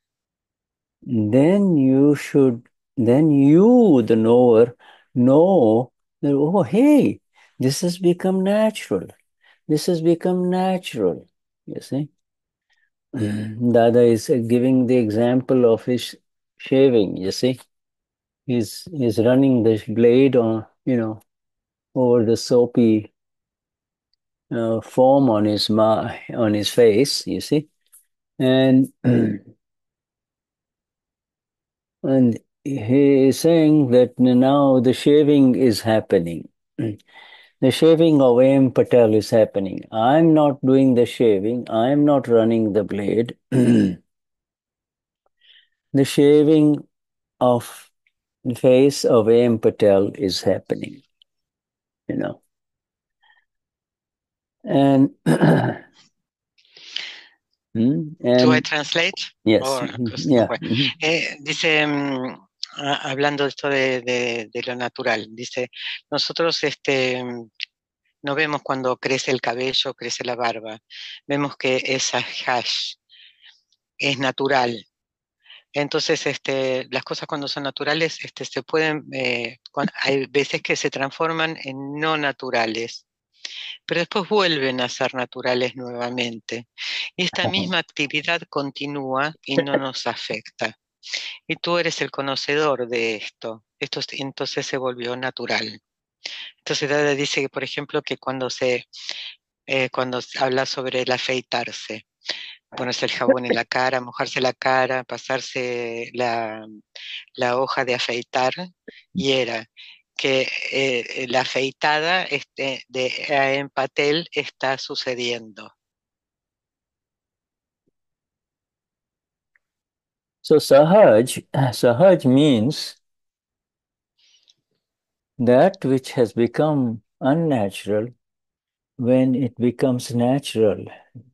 Then you should, then you, the knower, know that, oh, hey, this has become natural. This has become natural, you see. Dada is giving the example of his shaving, you see. He's, he's running the blade on, you know, over the soapy uh, foam on his ma- on his face, you see. And and he is saying that now the shaving is happening. The shaving of A M Patel is happening. I'm not doing the shaving. I'm not running the blade. The shaving of the face of A M Patel is happening, you know. And, and Do I translate? yes, Or, yeah. eh, dice, um, hablando esto de, de, de lo natural, dice, nosotros este, no vemos cuando crece el cabello, crece la barba, vemos que esa hash es natural. Entonces, este, las cosas cuando son naturales, este, se pueden, eh, hay veces que se transforman en no naturales, pero después vuelven a ser naturales nuevamente. Y esta misma actividad continúa y no nos afecta. Y tú eres el conocedor de esto. Esto entonces se volvió natural. Entonces Dada dice que, por ejemplo, que cuando se, eh, cuando se habla sobre el afeitarse, ponerse el jabón en la cara, mojarse la cara, pasarse la, la hoja de afeitar, y era que eh, la afeitada este, de en Patel está sucediendo. So Sahaj, Sahaj means that which has become unnatural when it becomes natural.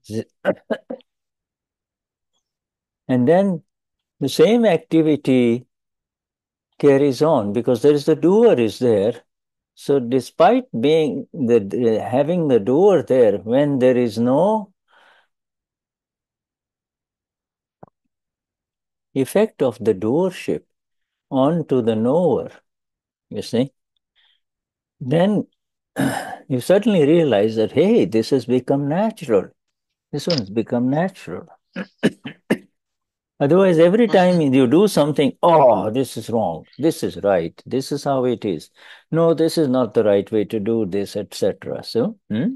And then the same activity carries on because there is the doer is there. So despite being the having the doer there, when there is no effect of the doership onto the knower, you see, then you suddenly realize that, hey, this has become natural. This one's become natural. Otherwise, every time you do something, oh, this is wrong, this is right, this is how it is. No, this is not the right way to do this, et cetera. So, hmm?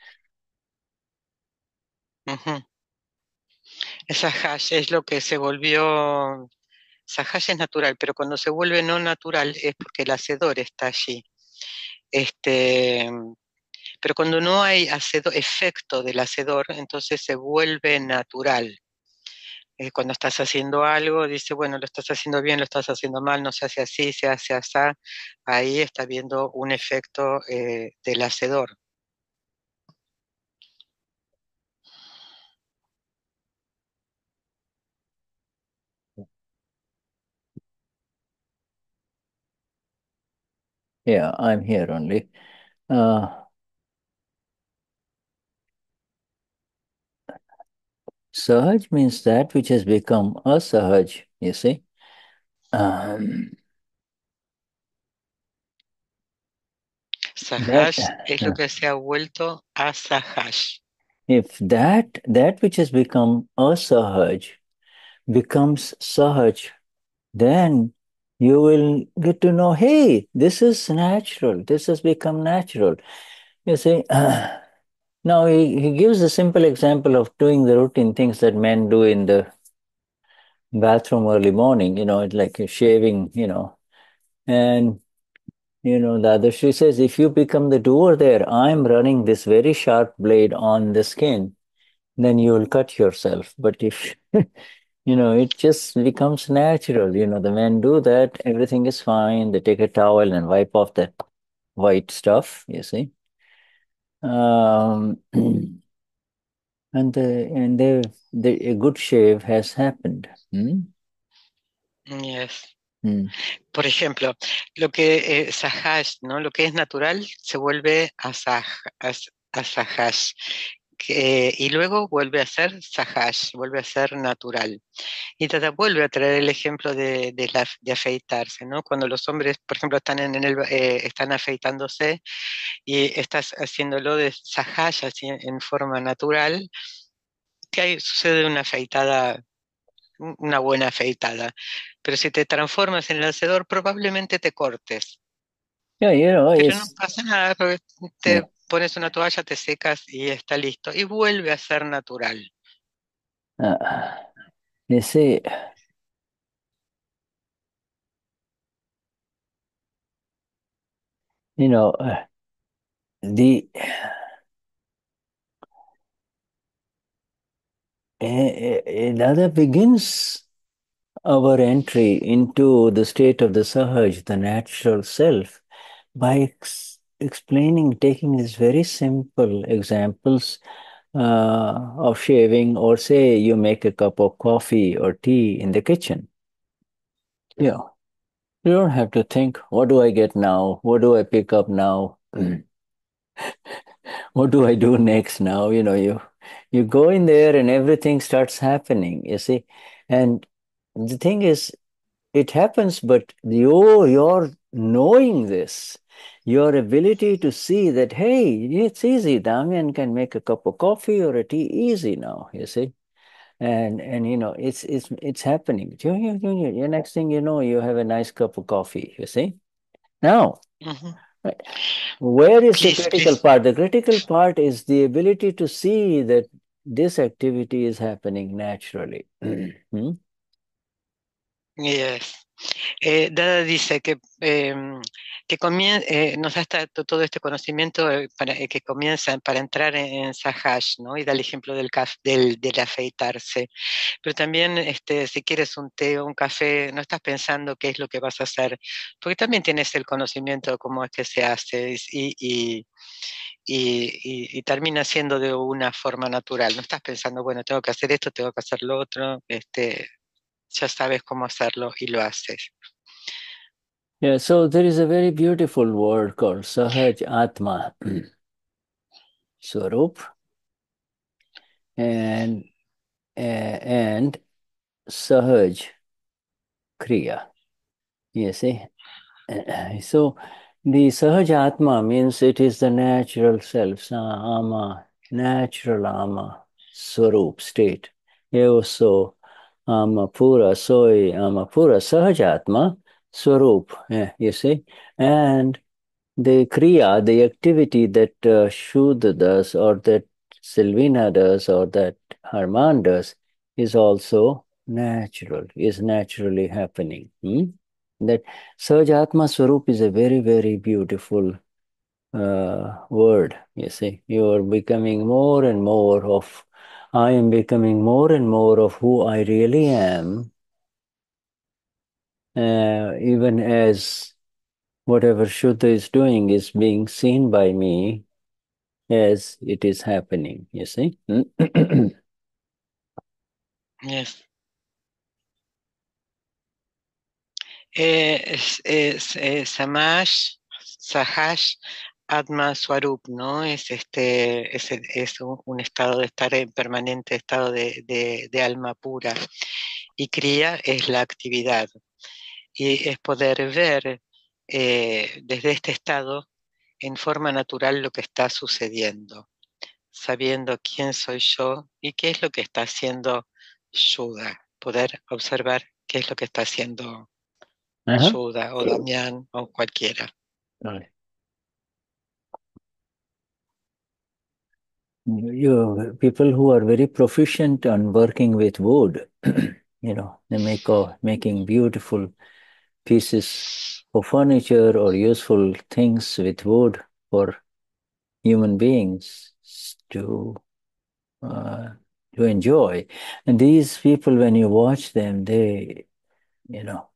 Uh-huh. Esa hash es lo que se volvió. Sahaja es natural, pero cuando se vuelve no natural es porque el hacedor está allí. Este, pero cuando no hay hacedor, efecto del hacedor, entonces se vuelve natural. Eh, cuando estás haciendo algo, dice, bueno, lo estás haciendo bien, lo estás haciendo mal, no se hace así, se hace así. Ahí está viendo un efecto eh, del hacedor. Yeah, I'm here only. Uh, Sahaj means that which has become asahaj, you see. Um, Sahaj that, es lo que se ha vuelto a Sahaj. if that that which has become asahaj becomes sahaj, then you will get to know, hey, this is natural. This has become natural. You see. Uh, now he, he gives a simple example of doing the routine things that men do in the bathroom early morning. You know, it's like shaving. You know, and you know the other. She says, if you become the doer there, I'm running this very sharp blade on the skin. Then you will cut yourself. But if you know, it just becomes natural. You know, the men do that, everything is fine. They take a towel and wipe off that white stuff, you see. Um, and the and the, the a good shave has happened. Hmm? Yes. Hmm. Por ejemplo, lo que eh, Sahaj, ¿no? Lo que es natural se vuelve a, sah, a, a Sahaj. Que, y luego vuelve a ser Sahaj, vuelve a ser natural. Y Tata vuelve a traer el ejemplo de, de, la, de afeitarse, ¿no? Cuando los hombres, por ejemplo, están, en, en el, eh, están afeitándose y estás haciéndolo de Sahaj, así en forma natural, que ahí sucede una afeitada, una buena afeitada. Pero si te transformas en el hacedor, probablemente te cortes. Yeah, you know, Pero no it's, pasa nada, porque te yeah. pones una toalla, te secas y está listo. Y vuelve a ser natural. Uh, you see, you know, uh, the Dada begins our entry into the state of the Sahaj, the natural self, by ex explaining, taking these very simple examples uh, of shaving, or say you make a cup of coffee or tea in the kitchen. Yeah. You don't have to think, what do I get now? What do I pick up now? What do I do next now? You know, you you go in there and everything starts happening, you see. And the thing is, it happens, but you, you're knowing this, your ability to see that, hey, it's easy. Damian can make a cup of coffee or a tea easy now, you see. And and you know, it's it's it's happening. Junior, junior, your next thing you know, you have a nice cup of coffee, you see. Now, Uh-huh. right, where is Please, the critical please. part? The critical part is the ability to see that this activity is happening naturally. Hmm? Yes. Eh, Dada dice que eh, que comien- eh, nos da esta- to- todo este conocimiento eh, para, eh, que comienza para entrar en, en Sahash, ¿no? Y da el ejemplo del, caf- del, del afeitarse. Pero también, este, si quieres un té o un café, no estás pensando qué es lo que vas a hacer, porque también tienes el conocimiento de cómo es que se hace y, y, y, y- y termina siendo de una forma natural. No estás pensando, bueno, tengo que hacer esto, tengo que hacer lo otro, este, ya sabes cómo hacerlo y lo haces. Yeah, so there is a very beautiful word called Sahaj Atma, Swarup, and uh, and Sahaj Kriya. You see, so the Sahaj Atma means it is the natural self, sa ama, natural ama, Swarup state. Eo so ama pura, soy ama pura, Sahaj Atma, Swarup. Yeah, you see, and the kriya, the activity that uh, Shuddha does, or that Silvina does, or that Harman does, is also natural, is naturally happening. Hmm? That Sahajatma Swarup is a very, very beautiful uh, word. You see, you are becoming more and more of, I am becoming more and more of who I really am, uh, even as whatever Shuddha is doing is being seen by me as it is happening, you see. Yes. Eh, es, es, eh, Samash, Sahash, Atma Swarup, ¿no? Es, este, es, el- es un, un estado de estar en permanente estado de, de- de alma pura. Y Kriya es la actividad. Y es poder ver eh, desde este estado en forma natural lo que está sucediendo, sabiendo quién soy yo y qué es lo que está haciendo Shuddha. Poder observar qué es lo que está haciendo Uh-huh. Shuddha o Damián o cualquiera. Right. You people who are very proficient on working with wood, you know, they make uh, making beautiful pieces of furniture or useful things with wood for human beings to uh, to enjoy. And these people, when you watch them, they, you know,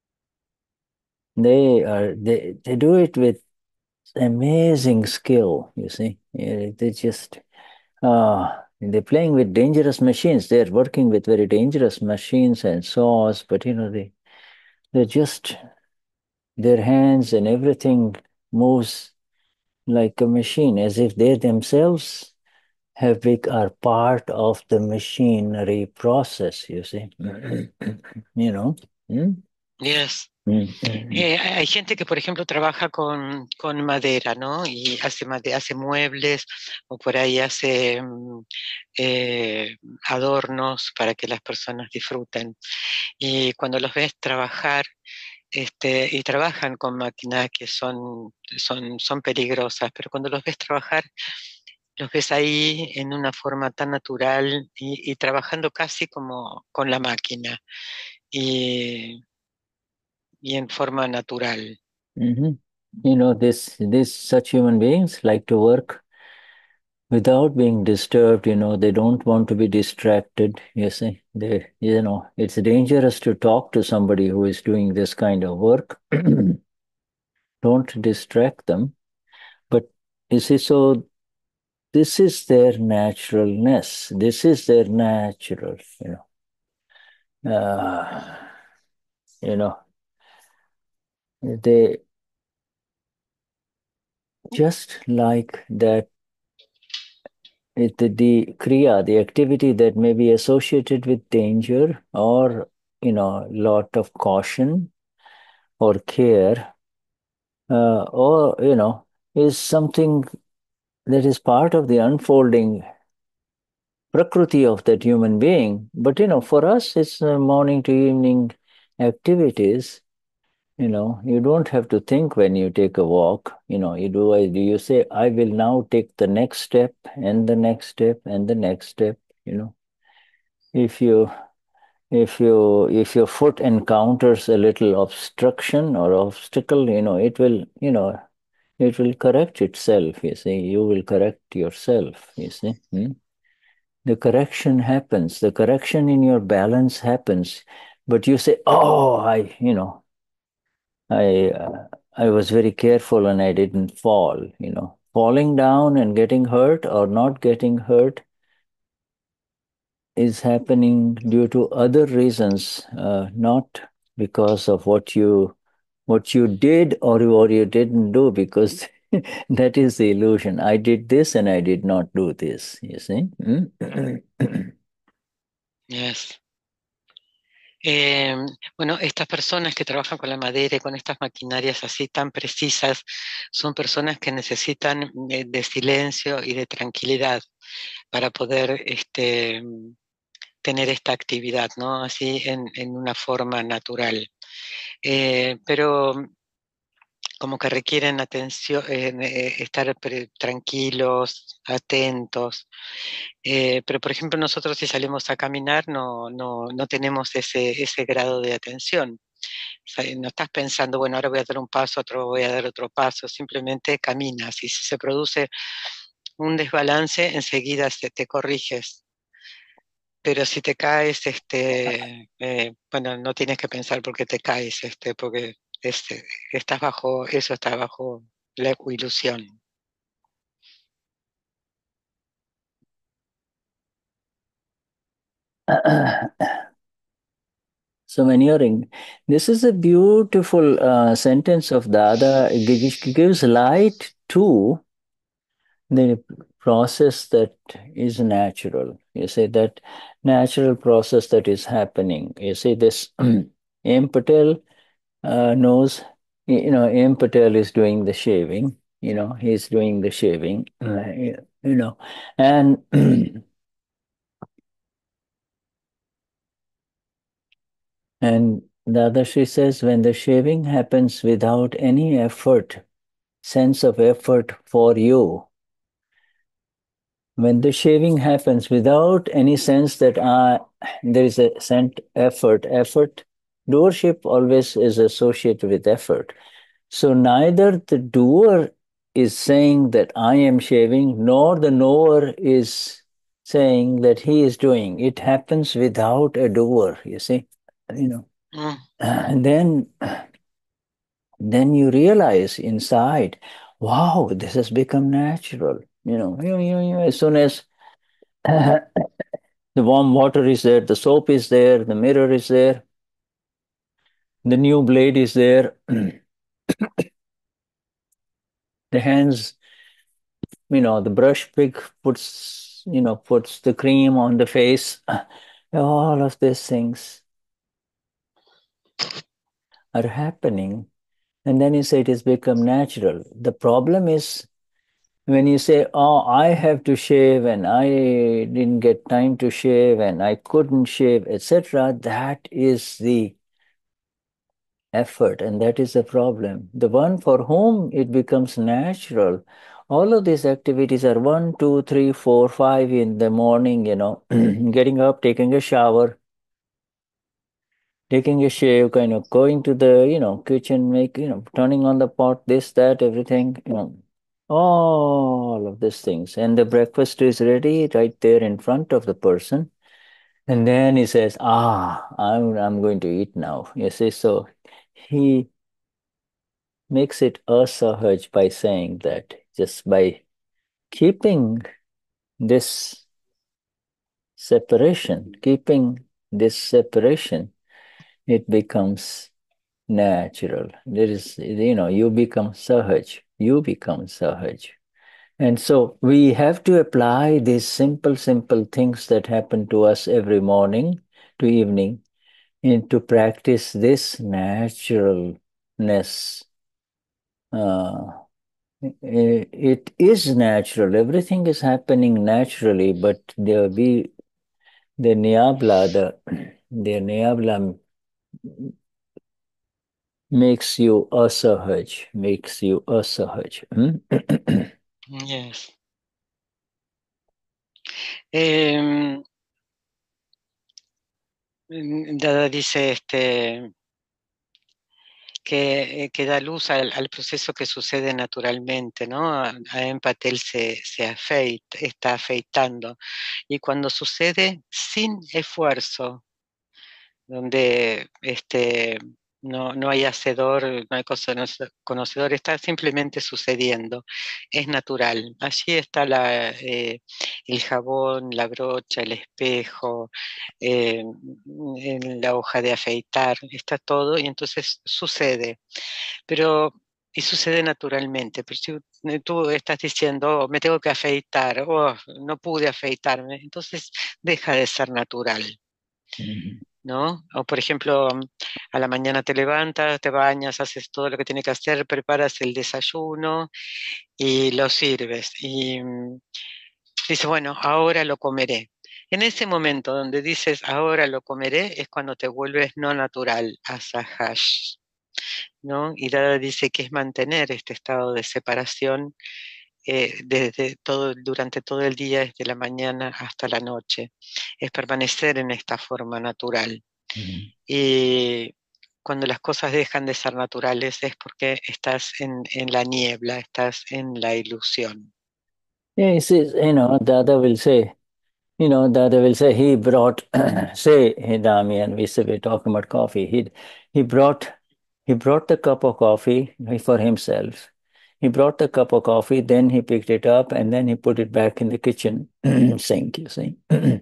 they are they they do it with amazing skill. You see, Yeah, they just uh, they're playing with dangerous machines. They're working with very dangerous machines and saws, but you know they they're just their hands and everything moves like a machine, as if they themselves have big, are part of the machinery process. You see, you know. Mm? Yes. Mm, mm, Eh, hay hay gente que, por ejemplo, trabaja con, con madera, ¿no? Y hace, made- hace muebles o por ahí hace mm, eh, adornos para que las personas disfruten. Y cuando los ves trabajar, este, y trabajan con máquinas que son, son, son peligrosas, pero cuando los ves trabajar, los ves ahí en una forma tan natural y, y trabajando casi como con la máquina y, y en forma natural. mhm. You know, this this such human beings like to work without being disturbed. You know, they don't want to be distracted. You see, they, you know, it's dangerous to talk to somebody who is doing this kind of work. Don't distract them. But you see, so this is their naturalness. This is their natural, you know. Uh, you know, they just like that. It, the, the kriya, the activity that may be associated with danger or, you know, lot of caution or care, uh, or, you know, is something that is part of the unfolding prakriti of that human being. But, you know, for us, it's uh, morning to evening activities. You know, you don't have to think when you take a walk. You know, you do, you say, I will now take the next step and the next step and the next step, you know. If you if you if your foot encounters a little obstruction or obstacle, you know, it will, you know, it will correct itself, you see. You will correct yourself, you see. Hmm? The correction happens. The correction in your balance happens. But you say, oh, I, you know, I, uh, I was very careful and I didn't fall, you know. Falling down and getting hurt or not getting hurt is happening due to other reasons, uh, not because of what you what you did or what you didn't do, because that is the illusion. I did this and I did not do this, you see. Mm? Yes. Eh, bueno, estas personas que trabajan con la madera y con estas maquinarias así tan precisas son personas que necesitan de, de silencio y de tranquilidad para poder este, tener esta actividad, ¿no? Así en, en una forma natural. Eh, pero como que requieren atención, eh, eh, estar pre- tranquilos, atentos. Eh, pero, por ejemplo, nosotros si salimos a caminar no, no, no tenemos ese, ese grado de atención. O sea, no estás pensando, bueno, ahora voy a dar un paso, otro voy a dar otro paso, simplemente caminas y si se produce un desbalance, enseguida se te corriges. Pero si te caes, este, eh, bueno, no tienes que pensar por qué te caes, este, porque este, estás bajo, eso está bajo la ilusión. So when you're in, this is a beautiful uh, sentence of Dada. It gi- gives light to the process that is natural. You see, that natural process that is happening. You see, this M. Patel uh, knows, you know, M. Patel is doing the shaving, you know, he's doing the shaving, uh, you know, and and the other, she says, when the shaving happens without any effort, sense of effort for you, when the shaving happens without any sense that uh, there is a sent effort, effort, doership always is associated with effort. So neither the doer is saying that I am shaving, nor the knower is saying that he is doing. It happens without a doer, you see. You know. Mm. And then then you realize inside, wow, this has become natural. You know, you, you, you, as soon as the warm water is there, the soap is there, the mirror is there, the new blade is there, the hands, you know, the brush pig puts, you know, puts the cream on the face. All of these things are happening. And then you say it has become natural. The problem is when you say, oh, I have to shave and I didn't get time to shave and I couldn't shave, et cetera, that is the effort and that is the problem. The one for whom it becomes natural, all of these activities are one, two, three, four, five in the morning, you know, getting up, taking a shower, taking a shave, kind of going to the, you know, kitchen, make, you know, turning on the pot, this, that, everything, you know, all of these things. And the breakfast is ready right there in front of the person. And then he says, ah, I'm, I'm going to eat now. You see, so he makes it asahaj by saying that just by keeping this separation, keeping this separation, it becomes natural. There is, you know, you become sahaj, you become sahaj. And so we have to apply these simple, simple things that happen to us every morning to evening and to practice this naturalness. Uh, it is natural. Everything is happening naturally, but there be the niabla, the the niabla makes you asahaj, makes you asahaj. Hmm? Yes. Eh, Dada dice este, que, que da luz al, al proceso que sucede naturalmente, ¿no? A, a Empatel se, se afeita, está afeitando. Y cuando sucede sin esfuerzo, donde este, no, no hay hacedor, no hay conocedor, está simplemente sucediendo, es natural. Allí está la, eh, el jabón, la brocha, el espejo, eh, la hoja de afeitar, está todo y entonces sucede. Pero y sucede naturalmente, pero si tú estás diciendo, oh, me tengo que afeitar, o oh, no pude afeitarme, entonces deja de ser natural. ¿No? O por ejemplo, a la mañana te levantas, te bañas, haces todo lo que tienes que hacer, preparas el desayuno y lo sirves. Y mm, dices, bueno, ahora lo comeré. En ese momento donde dices, ahora lo comeré, es cuando te vuelves no natural, asahash, ¿no? Y Dada dice que es mantener este estado de separación eh, desde todo, durante todo el día, desde la mañana hasta la noche. Es permanecer en esta forma natural. Mm-hmm. Y cuando las cosas dejan de ser naturales es porque estás en, en la niebla, estás en la ilusión. Yeah, he says, you know, Dada will say, you know, Dada will say, he brought, say, Damian, we say we're talking about coffee. He, he brought, he brought the cup of coffee for himself. He brought the cup of coffee, then he picked it up, and then he put it back in the kitchen sink, you see.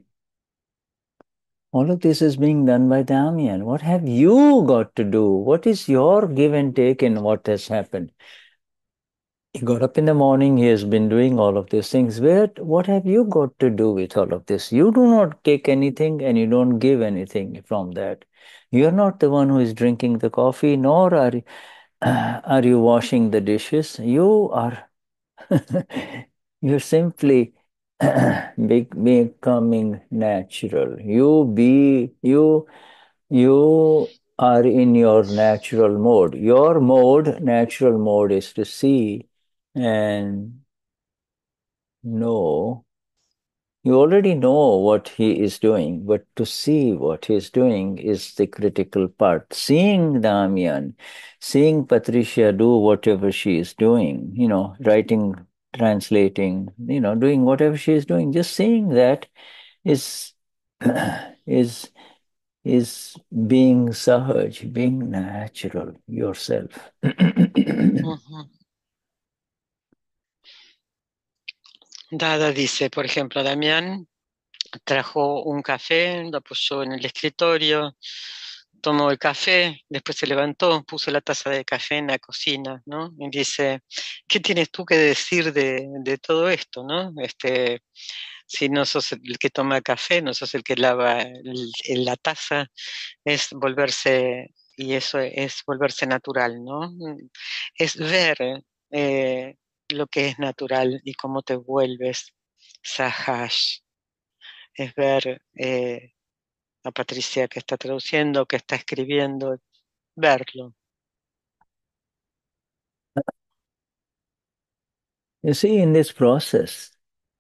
All of this is being done by Damian. What have you got to do? What is your give and take in what has happened? He got up in the morning, he has been doing all of these things. Where, what have you got to do with all of this? You do not take anything and you don't give anything from that. You're not the one who is drinking the coffee, nor are, uh, are you washing the dishes. You are, you're simply be, becoming natural. You be, you, you are in your natural mode. Your mode, natural mode, is to see and know. You already know what he is doing, but to see what he is doing is the critical part. Seeing Damian, seeing Patricia do whatever she is doing, you know, writing, translating, you know, doing whatever she is doing, just seeing that is is is being sahaj, being natural yourself. Uh-huh. Dada dice, por ejemplo, Damián trajo un café, lo apoyó en el escritorio, tomó el café, después se levantó, puso la taza de café en la cocina, ¿no? Y dice, ¿qué tienes tú que decir de, de todo esto, no? Este, si no sos el que toma café, no sos el que lava el, el, la taza, es volverse, y eso es volverse natural, ¿no? Es ver eh, lo que es natural y cómo te vuelves sahash. Es ver eh, a Patricia que está traduciendo, que está escribiendo, verlo. You see, in this process,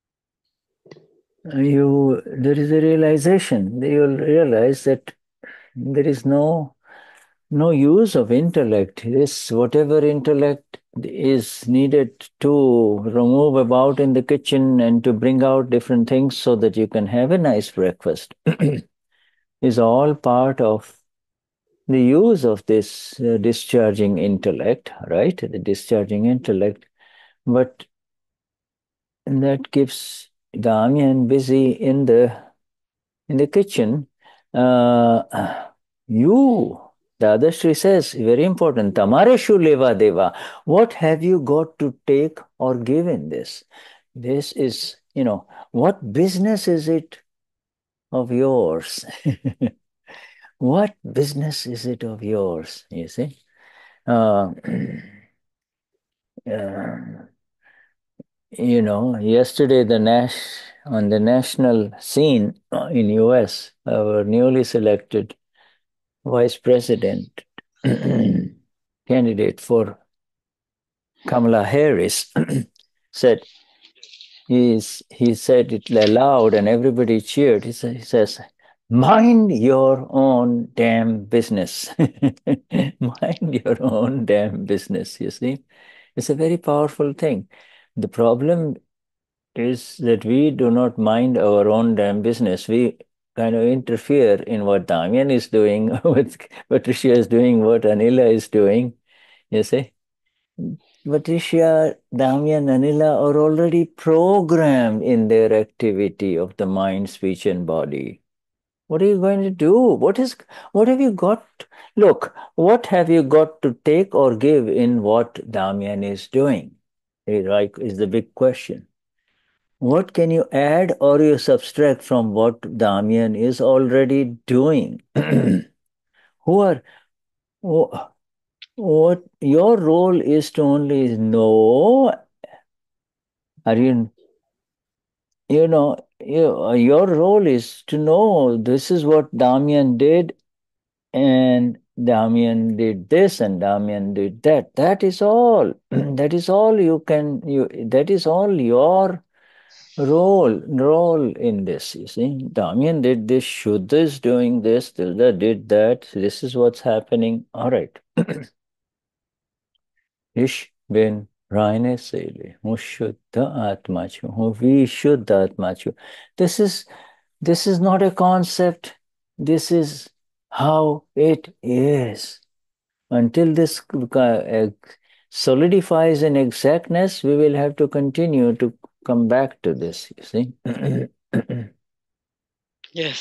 you there is a realization. You'll realize that there is no no use of intellect. This whatever intellect is needed to remove about in the kitchen and to bring out different things so that you can have a nice breakfast is all part of the use of this uh, discharging intellect, right? The discharging intellect. But that keeps Damian busy in the in the kitchen. Uh, you, the other Sri says, very important, Tamareshu leva deva. What have you got to take or give in this? This is, you know, what business is it of yours? What business is it of yours? You see? Uh, uh, you know, yesterday the Nash on the national scene in U S, our newly selected vice president candidate for Kamala Harris said he's he said it aloud and everybody cheered. He, sa- he says, Mind your own damn business. Mind your own damn business, you see. It's a very powerful thing. The problem is that we do not mind our own damn business. We kind of interfere in what Damian is doing, what Patricia is doing, what Anila is doing, you see. Patricia, Damian, Anila are already programmed in their activity of the mind, speech, and body. What are you going to do? What is, what have you got? Look, what have you got to take or give in what Damian is doing? Right, is the big question. What can you add or you subtract from what Damian is already doing? Who are, wh- what your role is to only know, are you, you know, you, your role is to know this is what Damian did and Damian did this and Damian did that. That is all. That is all you can, you, that is all your role role in this. You see, Damian did this, Shuddha is doing this, Tilda did that, this is what's happening. All right. Ich bin reine Seele, હું શુદ્ધ આત્મા છું, હું વિશુદ્ધ આત્મા છું. This is, this is not a concept. This is how it is. Until this uh, solidifies in exactness, we will have to continue to come back to this, you see. Yes.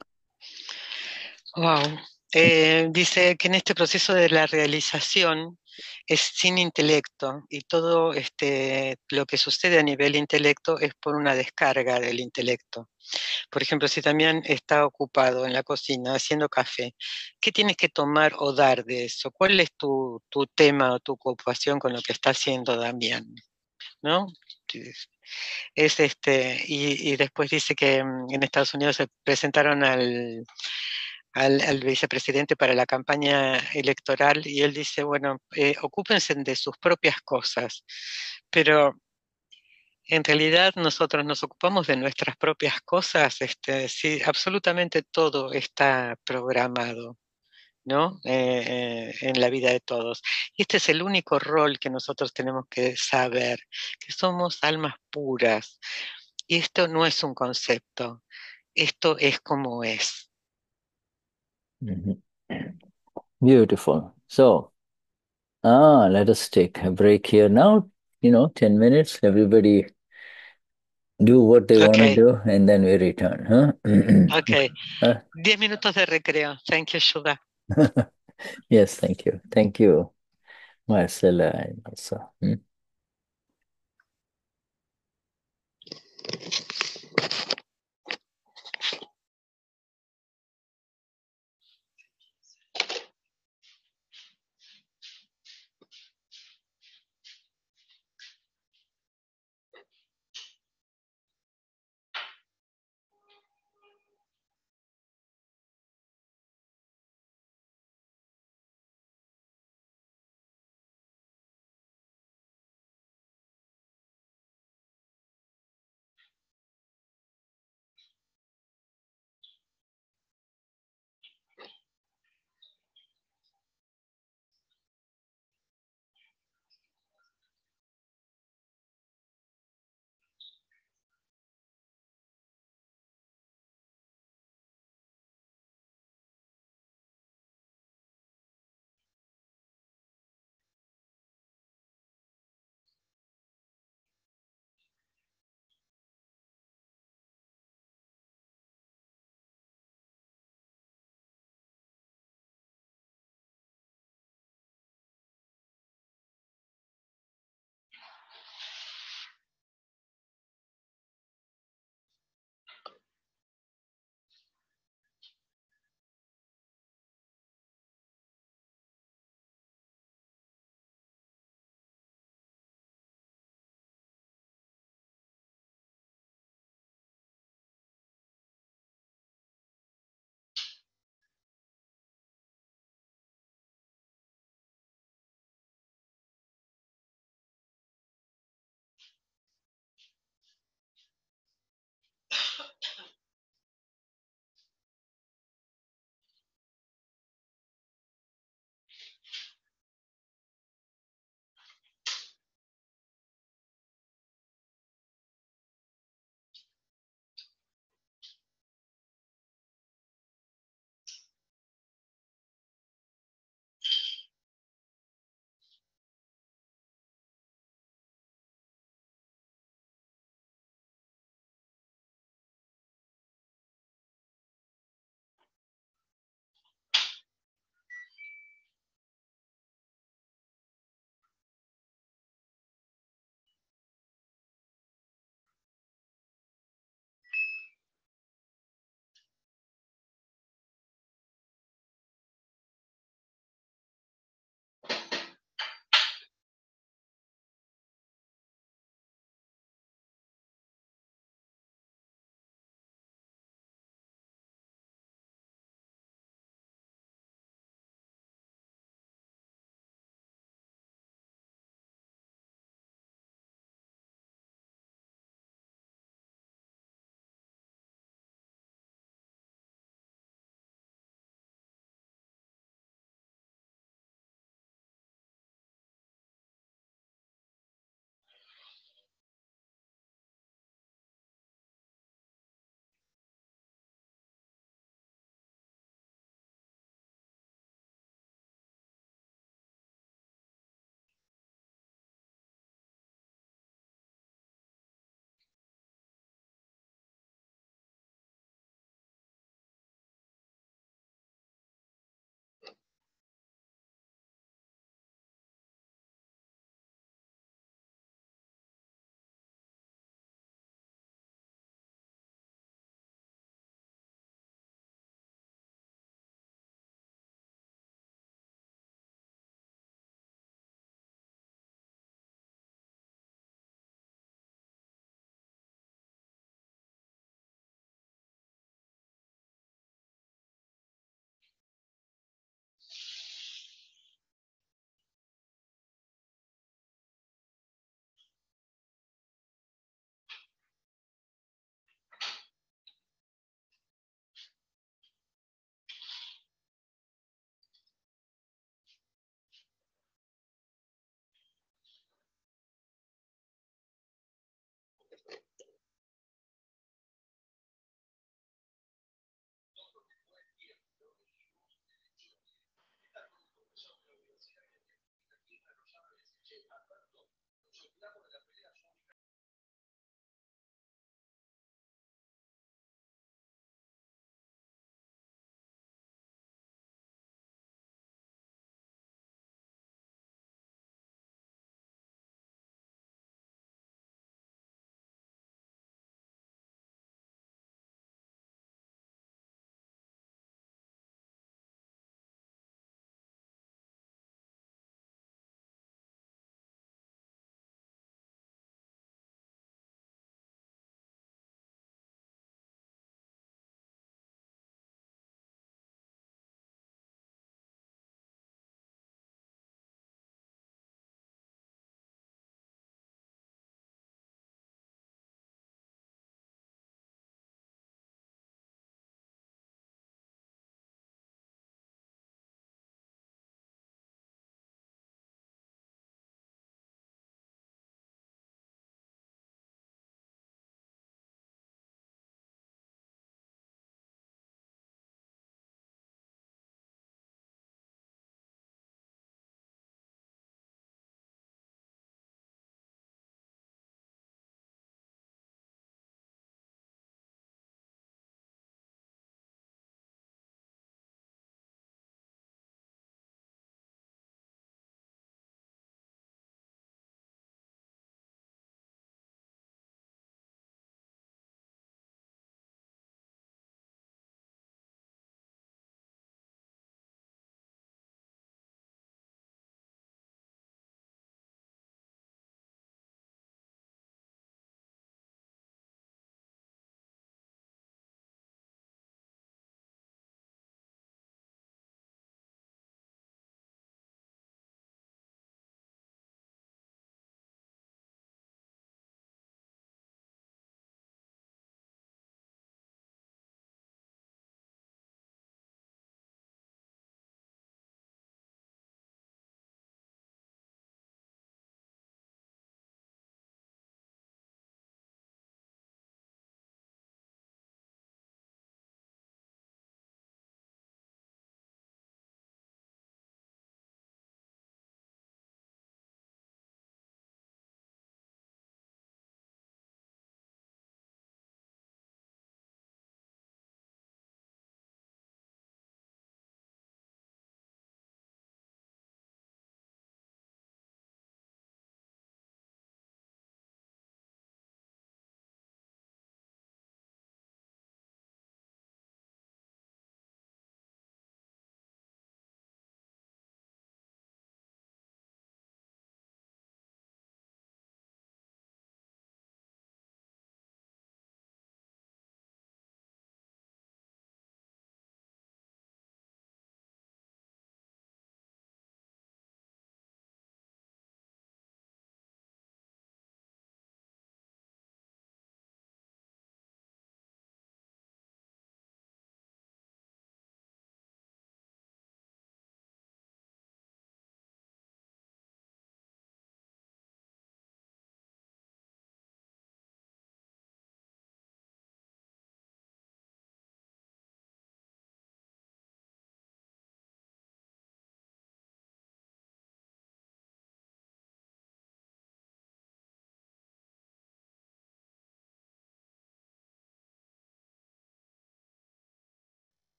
Wow. Eh, dice que en este proceso de la realización es sin intelecto y todo este, lo que sucede a nivel intelecto es por una descarga del intelecto. Por ejemplo, si Damián está ocupado en la cocina haciendo café, ¿qué tienes que tomar o dar de eso? ¿Cuál es tu, tu tema o tu ocupación con lo que está haciendo Damián? ¿No? Es este, y, y después dice que mm, en Estados Unidos se presentaron al, al, al vicepresidente para la campaña electoral y él dice, bueno, eh, ocúpense de sus propias cosas, pero en realidad nosotros nos ocupamos de nuestras propias cosas, este, sí, absolutamente todo está programado, ¿no? Eh, eh, en la vida de todos. Y este es el único rol que nosotros tenemos que saber, que somos almas puras. Y esto no es un concepto, esto es como es. Mhm. Beautiful. So, ah, let us take a break here now. You know, ten minutes. Everybody do what they want to Okay, do, and then we return. Huh? okay. Uh, Diez minutos de recreo. Thank you, Shuda. yes, thank you. Thank you, Marcella and also. Hmm?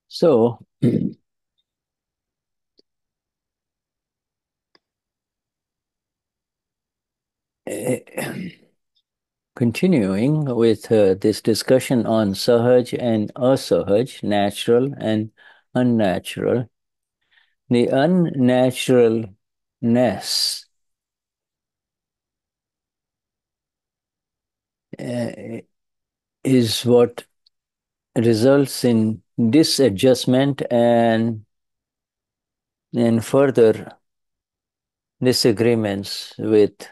So, continuing with uh, this discussion on Sahaj and Asahaj, natural and unnatural, the unnaturalness uh, is what results in disadjustment and and further disagreements with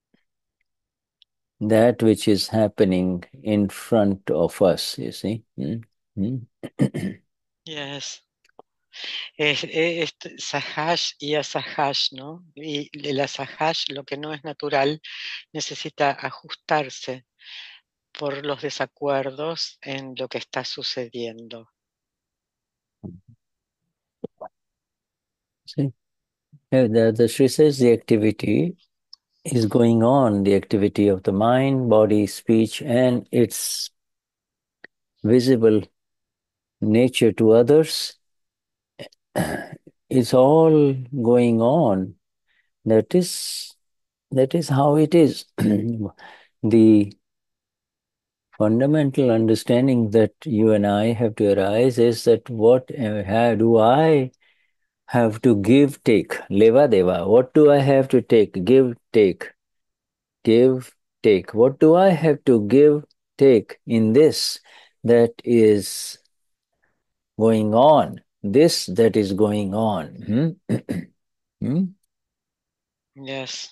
that which is happening in front of us, you see. Mm, mm. Yes. Es, es, es Sahash y Asahash, ¿no? Y el Asahash, lo que no es natural, necesita ajustarse por los desacuerdos en lo que está sucediendo. See, uh, the, the Sri says the activity is going on, the activity of the mind, body, speech, and its visible nature to others. It's all going on. That is, that is how it is. The fundamental understanding that you and I have to arise is that what uh, how do I have to give, take? Leva deva. What do I have to take? Give, take. Give, take. What do I have to give, take in this that is going on? This that is going on. Hmm? Hmm? Yes.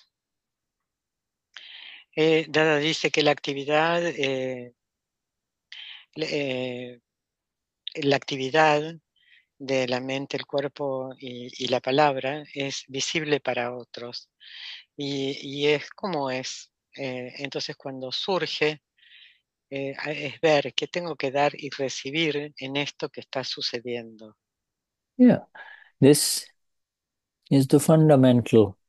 Eh, Dada dice que la actividad, eh, eh, la actividad de la mente, el cuerpo y, y la palabra es visible para otros. Y, y es como es. Eh, entonces cuando surge, eh, es ver qué tengo que dar y recibir en esto que está sucediendo. Yeah. This is the fundamental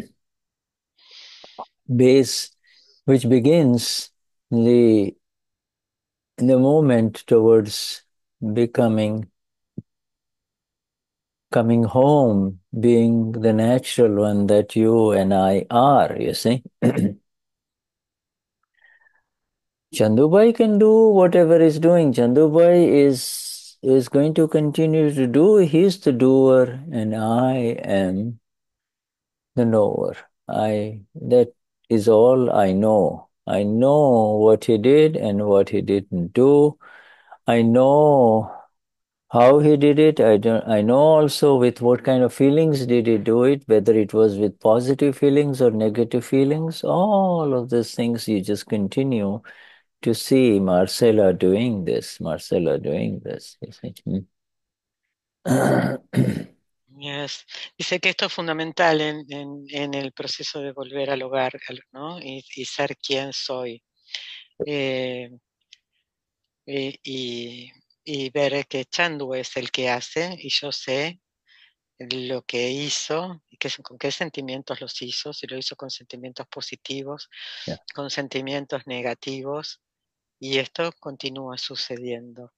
base which begins the the movement towards becoming coming home, being the natural one that you and I are, you see. Chandubai can do whatever he's doing. Chandubai is is going to continue to do. He's the doer and I am the knower. I that is all I know. I know what he did and what he didn't do. I know how he did it. I don't I know also with what kind of feelings did he do it, whether it was with positive feelings or negative feelings. All of these things you just continue to see Marcella doing this, Marcella doing this. You see? Yes. Dice que esto es fundamental en, en, en el proceso de volver al hogar, ¿no? Y, y ser quien soy. Eh, y, y, y ver que Chandu es el que hace y yo sé lo que hizo y que, con qué sentimientos los hizo, si lo hizo con sentimientos positivos, Yeah. con sentimientos negativos, y esto continúa sucediendo.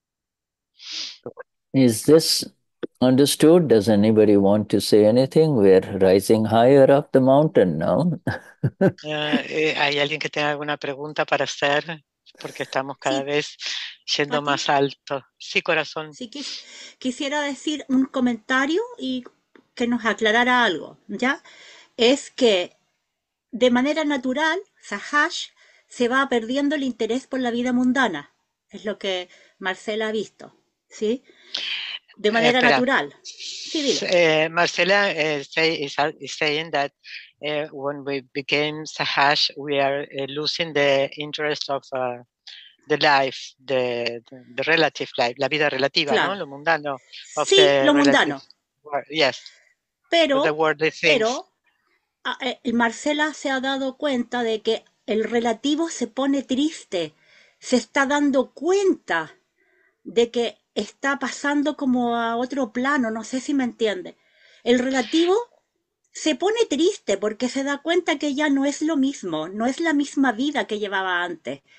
Is this understood? Does anybody want to say anything? We're rising higher up the mountain now. Uh, eh, ¿Hay alguien que tenga alguna pregunta para hacer? Porque estamos cada Sí. vez yendo Pati. más alto. Sí, corazón. Sí, quis- quisiera decir un comentario y que nos aclarara algo, ¿ya? Es que de manera natural, Sahash se va perdiendo el interés por la vida mundana. Es lo que Marcela ha visto, ¿sí? De Eh, manera espera. natural. Sí, dile. Eh, Marcela eh, say, is, is saying that uh, when we became Sahash, we are uh, losing the interest of uh, the life, the, the, the relative life, la vida relativa, Claro. ¿no? Lo mundano. Of Sí, the lo relative mundano. world. Yes, Pero, the worldly things. pero a- eh, Marcela se ha dado cuenta de que el relativo se pone triste, se está dando cuenta de que está pasando como a otro plano, no sé si me entiende. El relativo se pone triste porque se da cuenta que ya no es lo mismo, no es la misma vida que llevaba antes.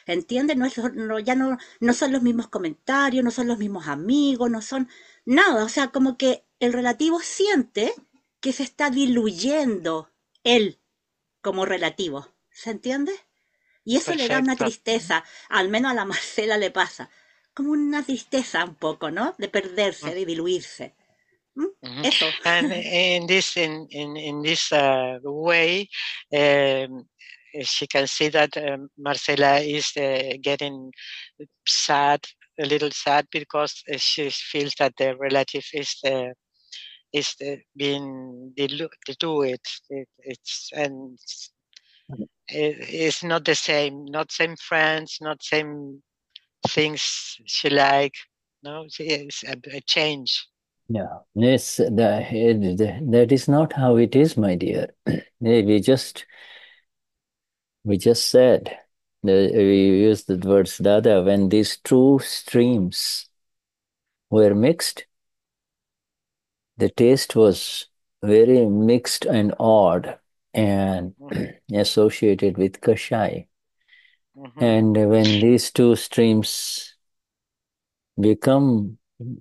¿entiendes? No, es- no, ya no, no son los mismos comentarios, no son los mismos amigos, no son nada. O sea, como que el relativo siente que se está diluyendo él como relativo. ¿Se entiende? Y eso le da una Perfecto. tristeza, al menos a la Marcela le pasa, como una tristeza un poco, ¿no? De perderse, de diluirse. ¿Mm? Mhm. Eso. And in this in in in this uh, way, um, she can see that um, Marcela is uh, getting sad, a little sad, because uh, she feels that the relative is uh, is uh, being dilu- diluted. It, it's and it, it's not the same, not same friends, not same things she like. No, it's a, a change. Yeah, yes, the, the, that is not how it is, my dear. we just we just said the, we used the words Dada when these two streams were mixed. The taste was very mixed and odd and Mm-hmm. associated with Kashai. Mm-hmm. And when these two streams become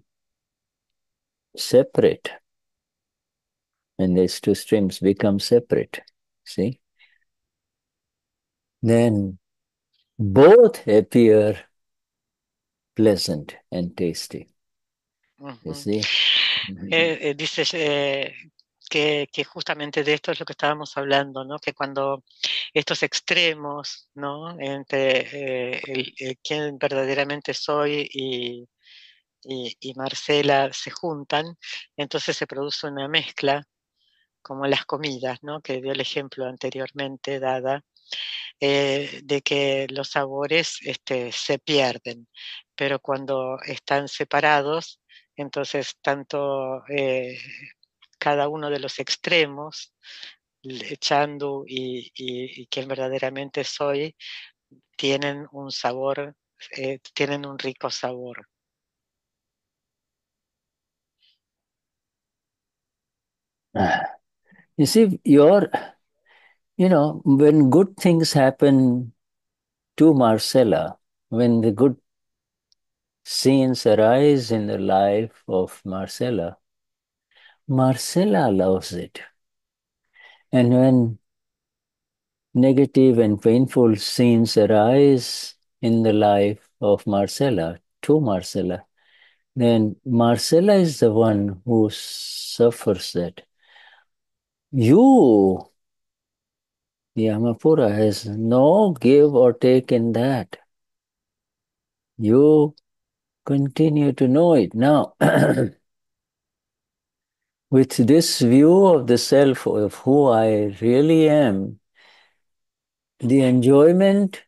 separate, when these two streams become separate, see, then both appear pleasant and tasty. You Ujú. see? Eh, eh, dice eh, que, que justamente de esto es lo que estábamos hablando, ¿no? Que cuando estos extremos, ¿no? Entre eh, el, el quién verdaderamente soy y, y, y Marcela se juntan, entonces se produce una mezcla, como las comidas, ¿no? Que dio el ejemplo anteriormente dada, eh, de que los sabores este, se pierden, pero cuando están separados, entonces tanto eh, cada uno de los extremos, el Chandu y, y, y quien verdaderamente soy, tienen un sabor, eh, tienen un rico sabor. You see, your, you know, when good things happen to Marcella, when the good scenes arise in the life of Marcella, Marcella loves it. And when negative and painful scenes arise in the life of Marcella, to Marcella, then Marcella is the one who suffers that. You, Yamapura, has no give or take in that. You continue to know it. Now, with this view of the self, of who I really am, the enjoyment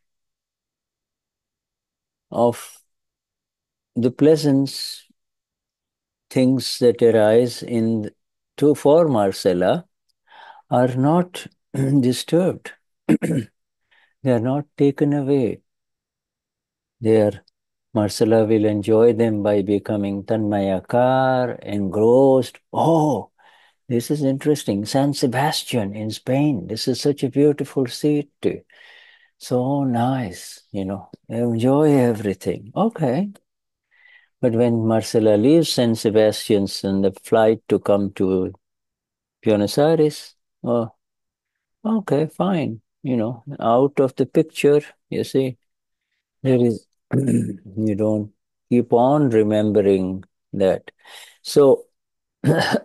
of the pleasant things that arise in to for Marcella are not disturbed. They are not taken away. They are, Marcella will enjoy them by becoming Tanmayakar, engrossed. Oh, this is interesting. San Sebastian in Spain. This is such a beautiful city. So nice, you know. Enjoy everything. Okay. But when Marcella leaves San Sebastian's and the flight to come to Buenos Aires, oh, okay, fine. You know, out of the picture, you see, there is, you don't keep on remembering that. So, the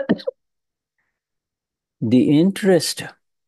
interest,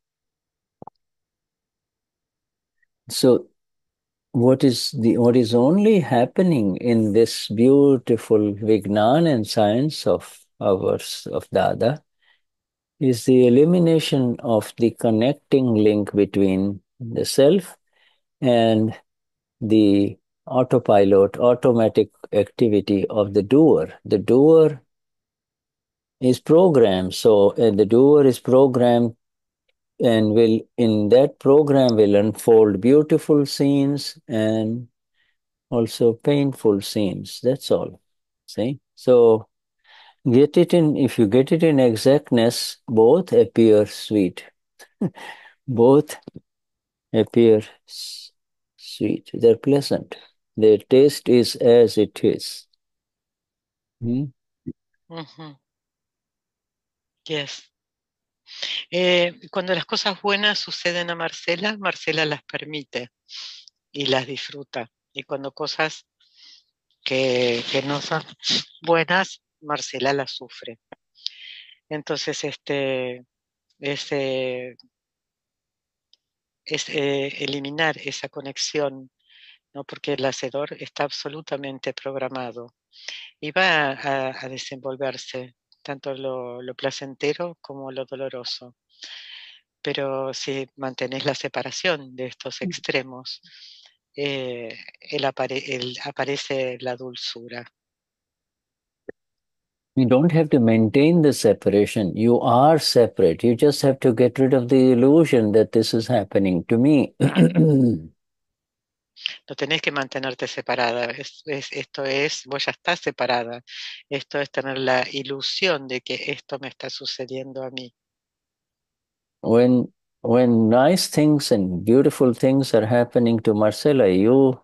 so what is the what is only happening in this beautiful Vignan and science of ours of Dada is the elimination of the connecting link between the self and the autopilot, automatic activity of the doer. The doer is programmed. So uh, the doer is programmed and will, in that program, will unfold beautiful scenes and also painful scenes. That's all. See? So get it in, if you get it in exactness, both appear sweet. Both appear sweet. They're pleasant. Their taste is as it is. Hmm? Ujú. Yes. Eh, cuando las cosas buenas suceden a Marcela, Marcela las permite y las disfruta. Y cuando cosas que, que no son buenas, Marcela las sufre. Entonces, este es, eh, es eh, eliminar esa conexión, ¿no? Porque el hacedor está absolutamente programado y va a, a desenvolverse tanto lo, lo placentero como lo doloroso. Pero si mantenés la separación de estos extremos, eh, él apare- él aparece la dulzura. You don't have to maintain the separation. You are separate. You just have to get rid of the illusion that this is happening to me. No tenés que mantenerte separada. Es, es, esto es, vos ya estás separada. Esto es tener la ilusión de que esto me está sucediendo a mí. when when nice things and beautiful things are happening to Marcella, you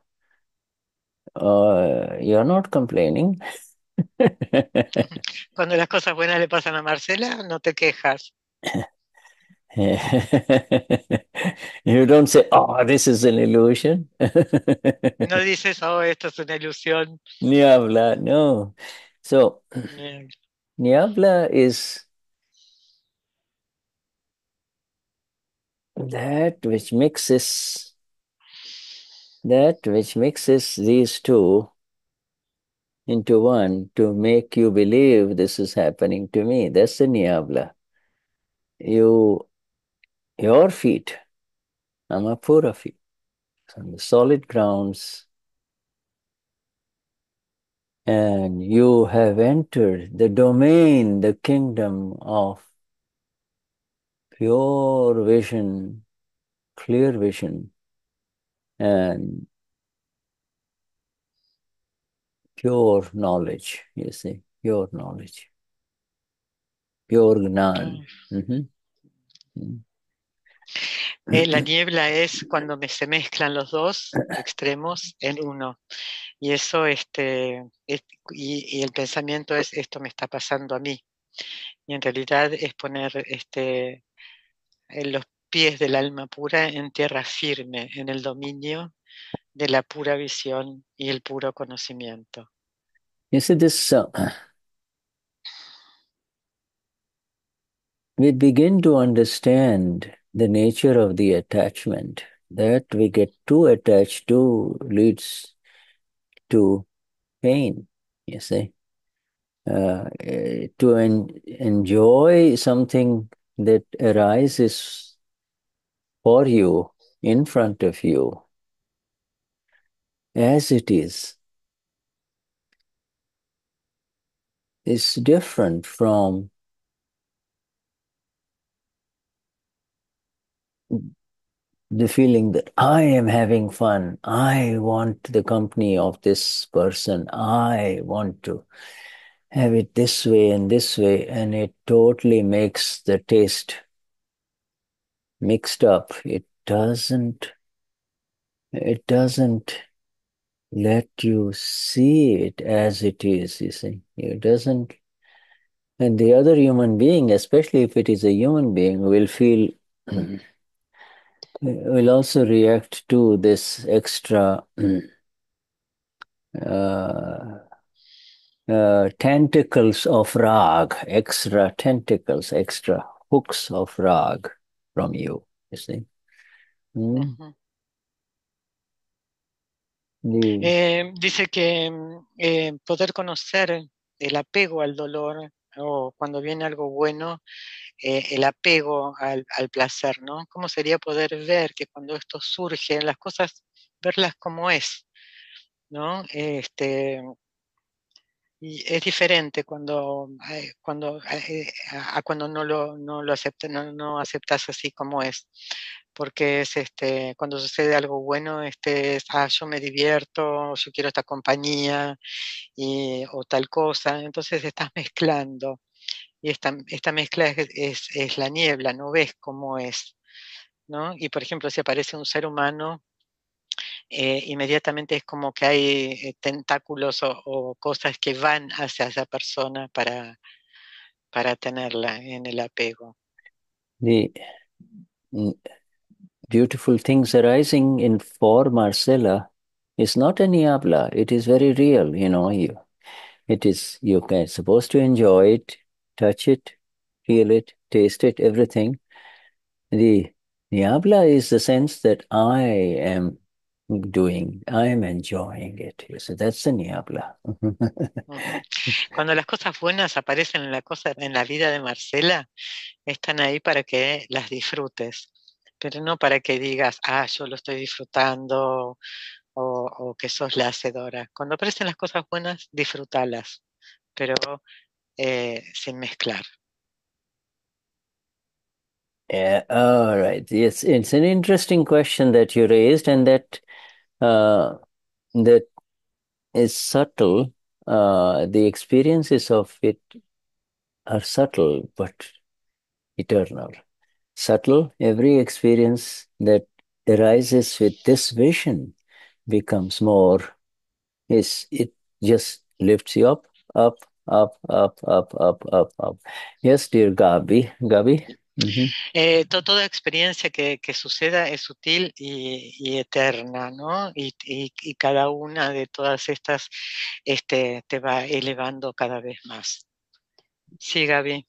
uh, you're not complaining. Cuando las cosas buenas le pasan a Marcela, no te quejas. You don't say, "Oh, this is an illusion." No dices, oh, esto es una ilusión. Niebla, no. So Eh, Niebla is that which mixes that which mixes these two into one to make you believe this is happening to me. That's the Niebla. You, your feet, Amapura feet, on the solid grounds, and you have entered the domain, the kingdom of pure vision, clear vision, and pure knowledge, you see, pure knowledge, pure Gnan. Mm-hmm. Mm-hmm. Eh, la niebla es cuando me, se mezclan los dos extremos en uno. Y eso, este, es, y, y el pensamiento es, esto me está pasando a mí. Y en realidad es poner este, en los pies del alma pura en tierra firme, en el dominio de la pura visión y el puro conocimiento. You see, this, uh, we begin to understand the nature of the attachment. That we get too attached to leads to pain, you see. Uh, to en- enjoy something that arises for you, in front of you, as it is, is different from the feeling that I am having fun. I want the company of this person. I want to have it this way and this way. And it totally makes the taste mixed up. It doesn't, it doesn't let you see it as it is, you see. It doesn't. And the other human being, especially if it is a human being, will feel, will also react to this extra uh, uh, tentacles of rag, extra tentacles, extra hooks of rag from you, you see. Mm? Uh-huh. The, eh, dice que eh, poder conocer el apego al dolor o cuando viene algo bueno, eh, el apego al, al placer, ¿no? ¿Cómo sería poder ver que cuando esto surge, las cosas, verlas como es, ¿no? Este, y es diferente cuando, eh, cuando eh, a, a cuando no lo, no lo acepta, no, no aceptas así como es. Porque es este, cuando sucede algo bueno, este es, ah, yo me divierto, yo quiero esta compañía y, o tal cosa. Entonces estás mezclando. Y esta, esta mezcla es, es, es la niebla, no ves cómo es, ¿no? Y por ejemplo, si aparece un ser humano eh, inmediatamente es como que hay eh, tentáculos o, o cosas que van hacia esa persona para, para tenerla en el apego. The mm, beautiful things arising in for Marcella is not a niabla. It is very real, you know. You, it is you can supposed to enjoy it, touch it, feel it, taste it, everything. The niabla is the sense that I am doing, I am enjoying it. So that's the niabla. Ujú. Cuando las cosas buenas aparecen en la, cosa, en la vida de Marcela, están ahí para que las disfrutes, pero no para que digas, ah, yo lo estoy disfrutando o, o que sos la hacedora. Cuando aparecen las cosas buenas, disfrútalas, pero eh, sin mezclar. Yeah, all right. Yes, it's an interesting question that you raised, and that uh, that is subtle. Uh, the experiences of it are subtle but eternal. Subtle, every experience that arises with this vision becomes more, is it just lifts you up, up, up, up, up, up, up, up. Yes, dear Gabi. Gabi? Mm-hmm. Eh, to, toda experiencia que, que, suceda es sutil y, y eterna, ¿no? Y, y, y, cada una de todas estas este, te va elevando cada vez más. Sí, Gaby.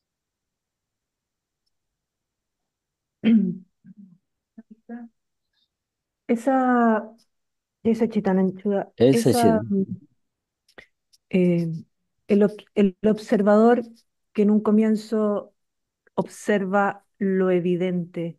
Esa, esa chitananchuda, Esa esa, chida. eh, el, ob- el observador que en un comienzo observa lo evidente,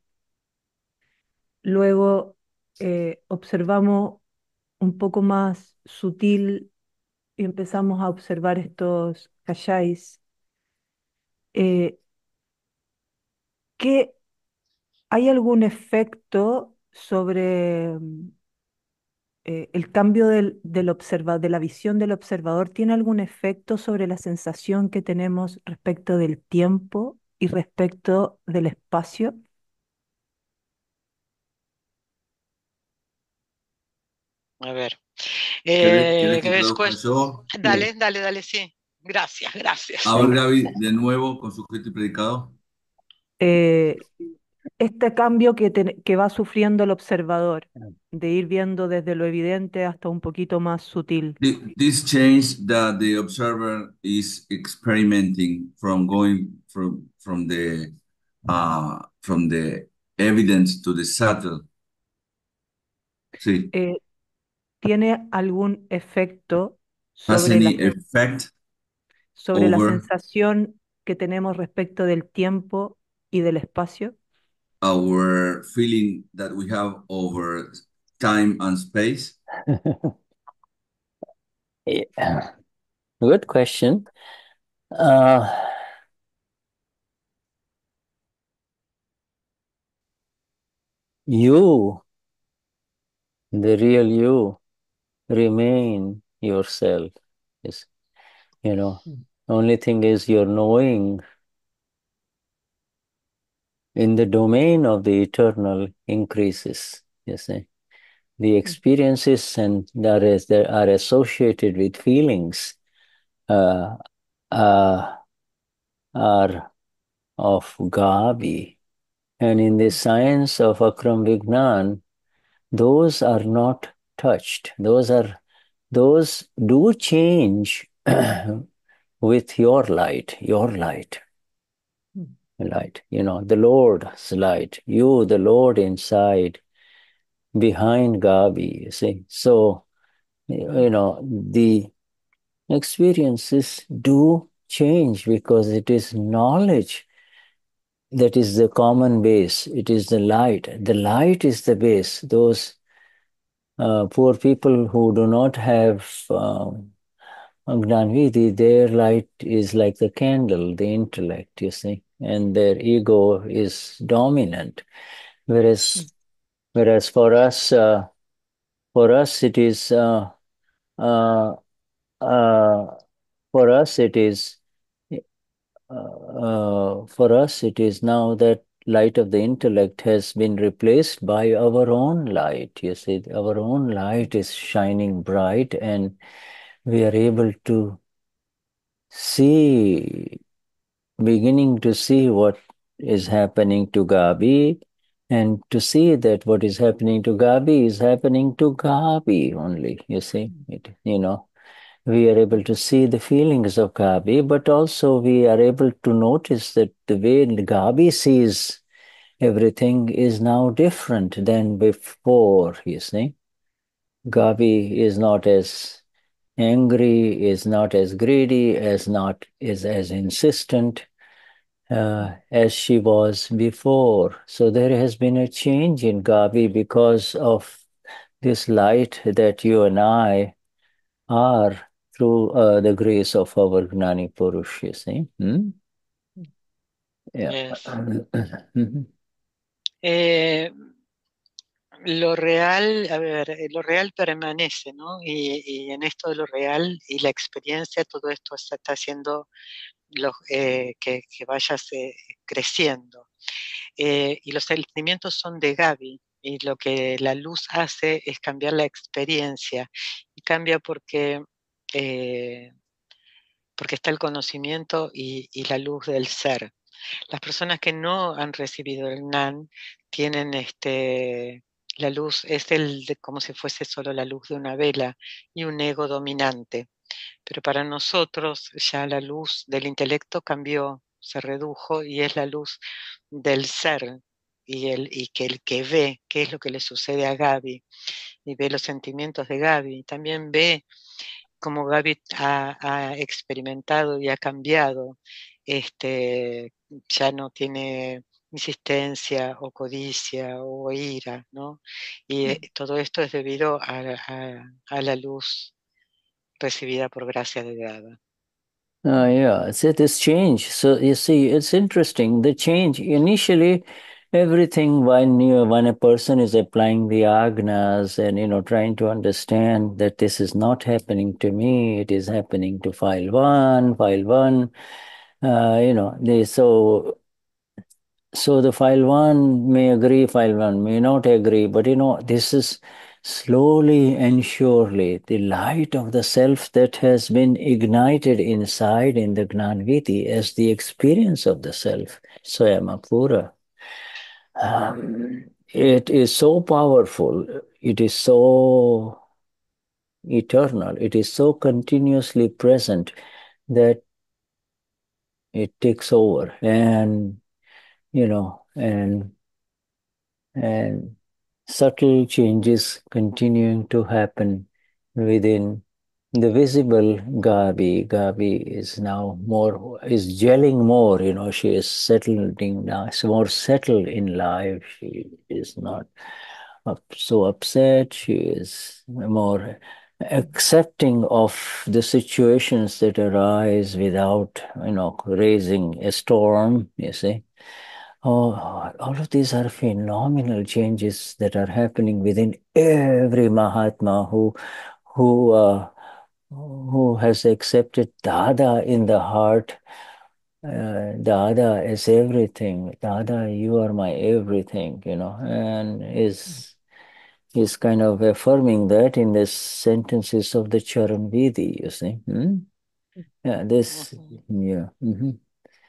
luego eh, observamos un poco más sutil y empezamos a observar estos kashais. Eh, ¿qué, ¿hay algún efecto sobre mm, eh, el cambio del, del observa- de la visión del observador? ¿Tiene algún efecto sobre la sensación que tenemos respecto del tiempo y respecto del espacio? A ver. ¿Querés, Eh, querés que ¿querés traduzca cues- yo? dale, dale, dale, sí. Gracias, gracias. A ver, Gaby, de nuevo con sujeto y predicado. Eh, este cambio que, ten- que va sufriendo el observador, de ir viendo desde lo evidente hasta un poquito más sutil. Thi- This change that the observer is experimenting from going from from the uh, from the evidence to the subtle. Sí. Eh, ¿tiene algún efecto Has sobre la, any sen- effect sobre la over sensación que tenemos respecto del tiempo y del espacio? our feeling that we have over time and space? Yeah. Good question. Uh, you, the real you, remain yourself. Yes. You know, only thing is your knowing in the domain of the eternal increases. You see, the experiences and that is that are associated with feelings uh, uh, are of Gabi, and in the science of Akram Vignan, those are not touched. Those are those do change with your light, your light, light. You know, the Lord's light. You, the Lord inside, behind Gabi. You see, so you know the experiences do change because it is knowledge that is the common base. It is the light. The light is the base. Those uh, poor people who do not have um, Gnanvidi, their light is like the candle, the intellect, you see, and their ego is dominant. Whereas, whereas for us, uh, for us it is, uh, uh, uh, for us it is, uh, uh, for us it is now that light of the intellect has been replaced by our own light. You see, our own light is shining bright, and we are able to see, beginning to see what is happening to Gabi, and to see that what is happening to Gabi is happening to Gabi only. You see, it, you know, we are able to see the feelings of Gabi, but also we are able to notice that the way Gabi sees everything is now different than before, you see. Gabi is not as angry, is not as greedy, as not is as insistent uh, as she was before. So there has been a change in Gabi because of this light that you and I are through uh, the grace of our Gnani Purush, you see. Hmm? Yeah. Yes. Mhm. Eh, lo real, a ver, eh, lo real permanece, ¿no? Y, y en esto de lo real y la experiencia, todo esto se está haciendo lo- eh, que, que vayas eh, creciendo. Eh, y los sentimientos son de Gaby, y lo que la luz hace es cambiar la experiencia, y cambia porque, eh, porque está el conocimiento y, y la luz del ser. Las personas que no han recibido el Gnan tienen este, la luz, es el de, como si fuese solo la luz de una vela y un ego dominante. Pero para nosotros ya la luz del intelecto cambió, se redujo y es la luz del ser y, el, y que el que ve qué es lo que le sucede a Gaby y ve los sentimientos de Gaby, también ve cómo Gaby ha, ha experimentado y ha cambiado, este, ya no tiene insistencia o codicia o ira, ¿no? Y eh, todo esto es debido a, a, a la luz recibida por gracia de Dada. Uh, yeah, it's this change. So you see, it's interesting. The change initially, everything when you when a person is applying the agnas and you know trying to understand that this is not happening to me, it is happening to file one, file one. Uh, you know, they so so the file one may agree, file one may not agree, but you know, this is slowly and surely the light of the self that has been ignited inside in the Gnanviti as the experience of the self, Swayamapura. Um, it is so powerful, it is so eternal, it is so continuously present that it takes over, and you know, and and subtle changes continuing to happen within the visible Gabi. Gabi is now more, is gelling more, you know, she is settling now, she's more settled in life. She is not up, so upset. She is more accepting of the situations that arise without, you know, raising a storm, you see. Oh, all of these are phenomenal changes that are happening within every Mahatma who, who, uh, who has accepted Dada in the heart. Uh, Dada is everything. Dada, you are my everything, you know, and is is kind of affirming that in the sentences of the Charan Vidi, you see. Hmm? Yeah, this, Ujú. yeah. Mhm.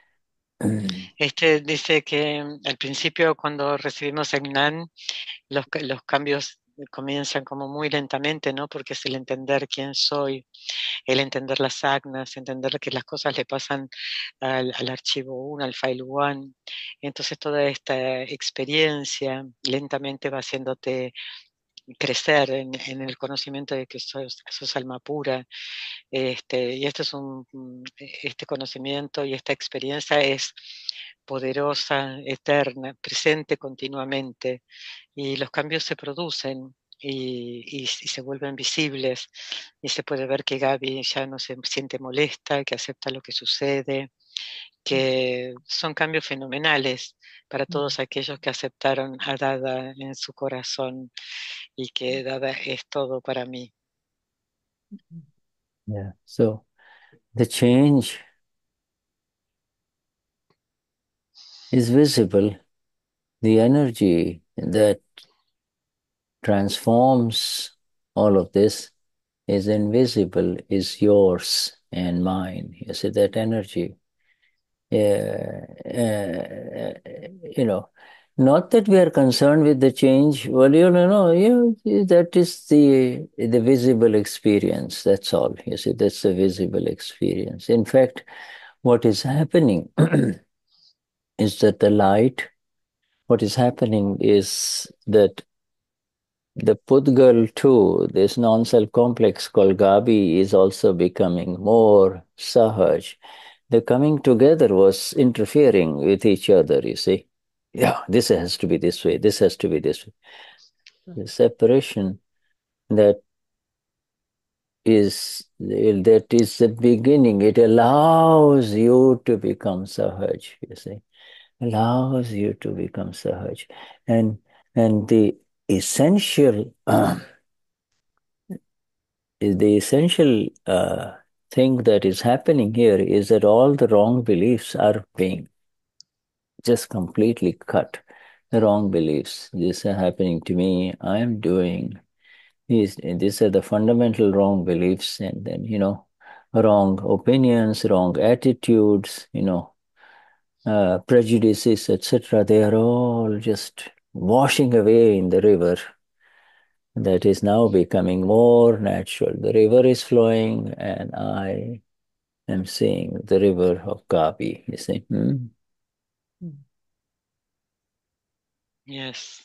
Este dice que mm, al principio cuando recibimos el Gnan, los, ca- los cambios comienzan como muy lentamente, ¿no? Porque es el entender quién soy, el entender las agnas, entender que las cosas le pasan al, al archivo uno, al file one. Entonces toda esta experiencia lentamente va haciéndote crecer en, en el conocimiento de que sos, sos alma pura. Este, y este es un, mm, este conocimiento y esta experiencia es poderosa, eterna, presente continuamente, y los cambios se producen y, y- y se vuelven visibles, y se puede ver que Gaby ya no se siente molesta, que acepta lo que sucede, que son cambios fenomenales para todos aquellos que aceptaron a Dada en su corazón y que Dada es todo para mí. Yeah. So the change is visible the energy that transforms all of this is invisible, is yours and mine. You see that energy. Uh, uh, you know, not that we are concerned with the change. Well, you know, you know, that is the the visible experience. That's all. You see, that's the visible experience. In fact, what is happening is that the light. What is happening is that the Pudgal too, this non-self complex called Gabi, is also becoming more Sahaj. The coming together was interfering with each other, you see. Yeah, this has to be this way, this has to be this way. The separation that is that is the beginning. It allows you to become Sahaj, you see. Allows you to become Sahaj. And and the essential uh, the essential uh, thing that is happening here is that all the wrong beliefs are being just completely cut. The wrong beliefs. These are happening to me. I am doing these. These are the fundamental wrong beliefs, and then you know, wrong opinions, wrong attitudes. You know, uh, prejudices, et cetera. They are all just washing away in the river that is now becoming more natural. The river is flowing, and I am seeing the river of Gabi. You see? Hmm? Yes.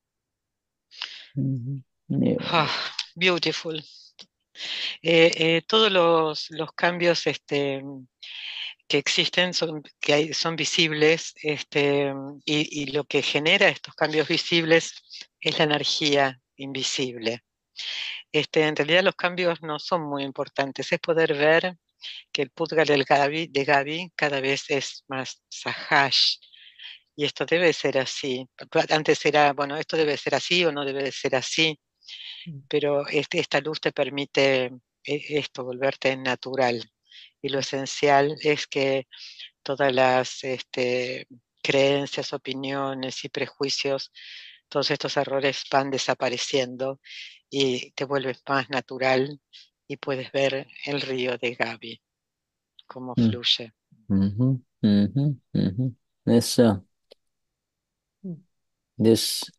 Mhm. Yeah. Ah, beautiful. Eh, eh, todos los, los cambios este, que existen son, que hay, son visibles, este, y, y lo que genera estos cambios visibles es la energía invisible. Este, en realidad los cambios no son muy importantes, es poder ver que el Pudgal del Gabi, de Gabi cada vez es más Sahash, y esto debe ser así. Antes era, bueno, esto debe ser así o no debe de ser así, pero este, esta luz te permite eh, esto, volverte natural. Y lo esencial es que todas las este, creencias, opiniones y prejuicios, todos estos errores van desapareciendo y te vuelves más natural y puedes ver el río de Gabi, cómo Mm. fluye. Mhm, mhm, mhm. This, uh, this,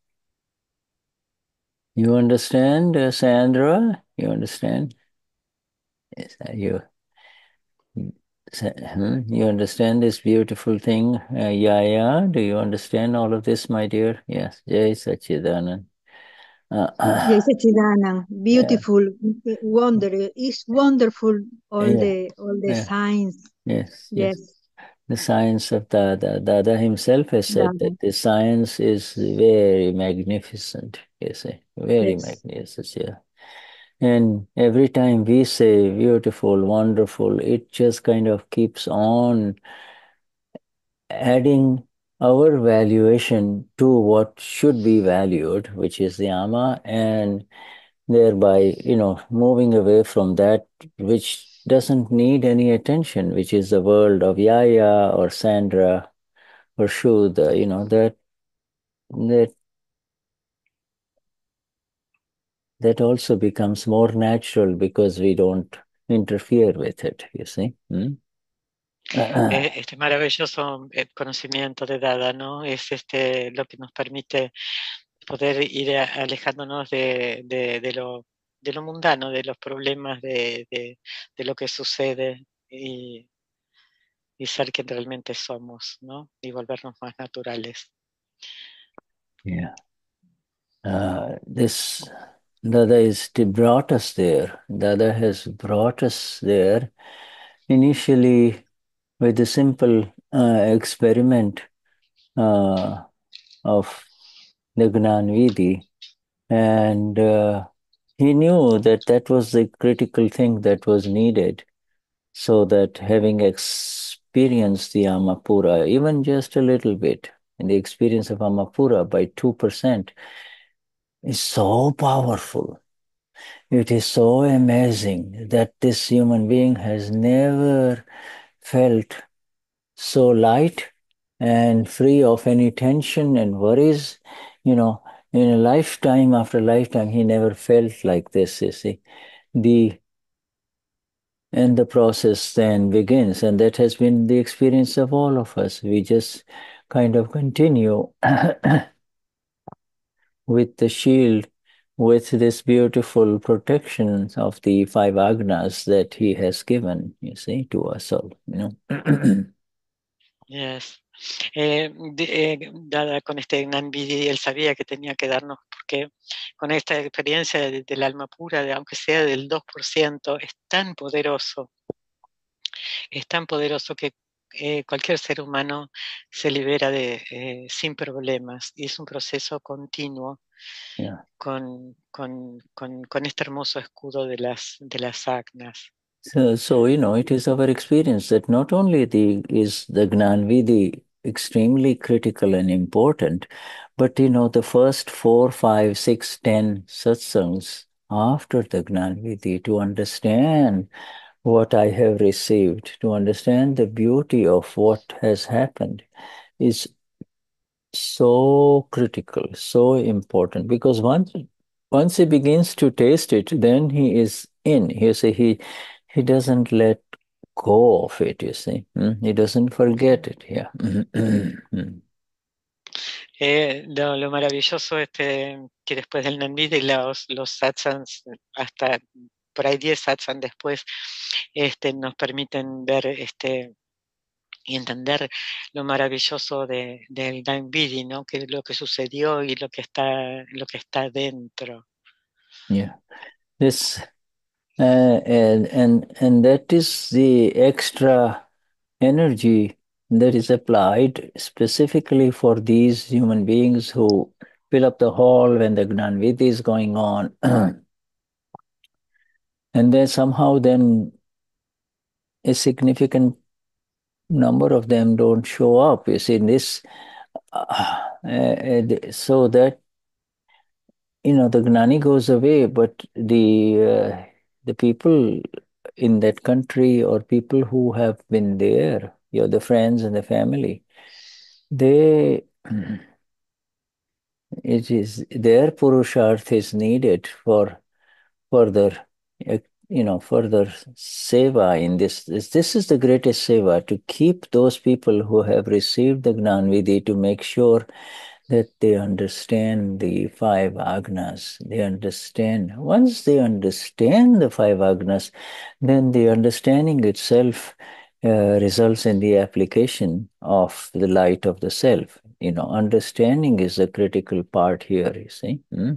you understand, uh, Sandra? You understand? Yes, uh, you, Sa- hmm, you understand this beautiful thing, uh, Yaya? Do you understand all of this, my dear? Yes, Jai Sachidanand. Uh, Yes, Sachidanand, yeah, beautiful, wonder. It's wonderful. All yeah, the all the yeah. signs. Yes, yes. Yes, The science of Dada. Dada himself has said Dada. that the science is very magnificent. You see, very Yes, magnificent. Yeah. And every time we say beautiful, wonderful, it just kind of keeps on adding our valuation to what should be valued, which is the Ama, and thereby, you know, moving away from that which doesn't need any attention, which is the world of Yaya or Sandra or Shuddha, you know, that that that also becomes more natural because we don't interfere with it, you see. Hmm? Eh, Este maravilloso eh, conocimiento de Dada, ¿no? Es este lo que nos permite poder ir a- alejándonos de, de, de lo, de lo mundano, de los problemas, de, de, de lo que sucede y, y ser quien realmente somos, ¿no? Y volvernos más naturales. Yeah. Uh, this Dada is brought us there. Dada has brought us there initially with a simple uh, experiment uh, of the Gnan Vidi, and uh, he knew that that was the critical thing that was needed, so that having experienced the Amapura, even just a little bit, in the experience of Amapura by two percent, is so powerful. It is so amazing that this human being has never felt so light and free of any tension and worries. You know, in a lifetime after lifetime, he never felt like this, you see. The and the process then begins, and that has been the experience of all of us. We just kind of continue with the shield, with this beautiful protection of the five agnas that he has given, you see, to us all, you know. Yes. Eh, de- eh, dada con este Gnan Vidhi, él sabía que tenía que darnos, porque con esta experiencia de- del alma pura, de, aunque sea del dos por ciento, es tan poderoso, es tan poderoso que eh, cualquier ser humano se libera de eh, sin problemas, y es un proceso continuo. Yeah. Con, con, con, con este hermoso escudo de las, de las agnas. So, so, you know, it is our experience that not only the is the Gnan Vidhi extremely critical and important, but, you know, the first four, five, six, ten satsangs after the Gnan Vidhi to understand what I have received, to understand the beauty of what has happened is so critical, so important, because once once he begins to taste it, then he is in. You see, he he doesn't let go of it, you see. Mm? He doesn't forget it. Yeah. Mm. Eh, lo, lo maravilloso este, que después del Nandidi, los, los satsangs, hasta por ahí diez satsangs después, este, nos permiten ver este, y entender lo maravilloso de, del Nandidi, ¿no? Que lo que sucedió y lo que está, lo que está dentro. Yeah. This uh, and and and that is the extra energy that is applied specifically for these human beings who fill up the hall when the Gnan Vidhi is going on. And then somehow then a significant number of them don't show up. You see, this, uh, uh, so that, you know, the Gnani goes away, but the uh, the people in that country or people who have been there, you know, the friends and the family, they, it is, their Purusharth is needed for further, uh, you know, further seva in this. This, this is the greatest seva, to keep those people who have received the Gnan Vidhi, to make sure that they understand the five agnas. They understand. Once they understand the five agnas, then the understanding itself uh, results in the application of the light of the self. You know, understanding is a critical part here, you see. Hmm?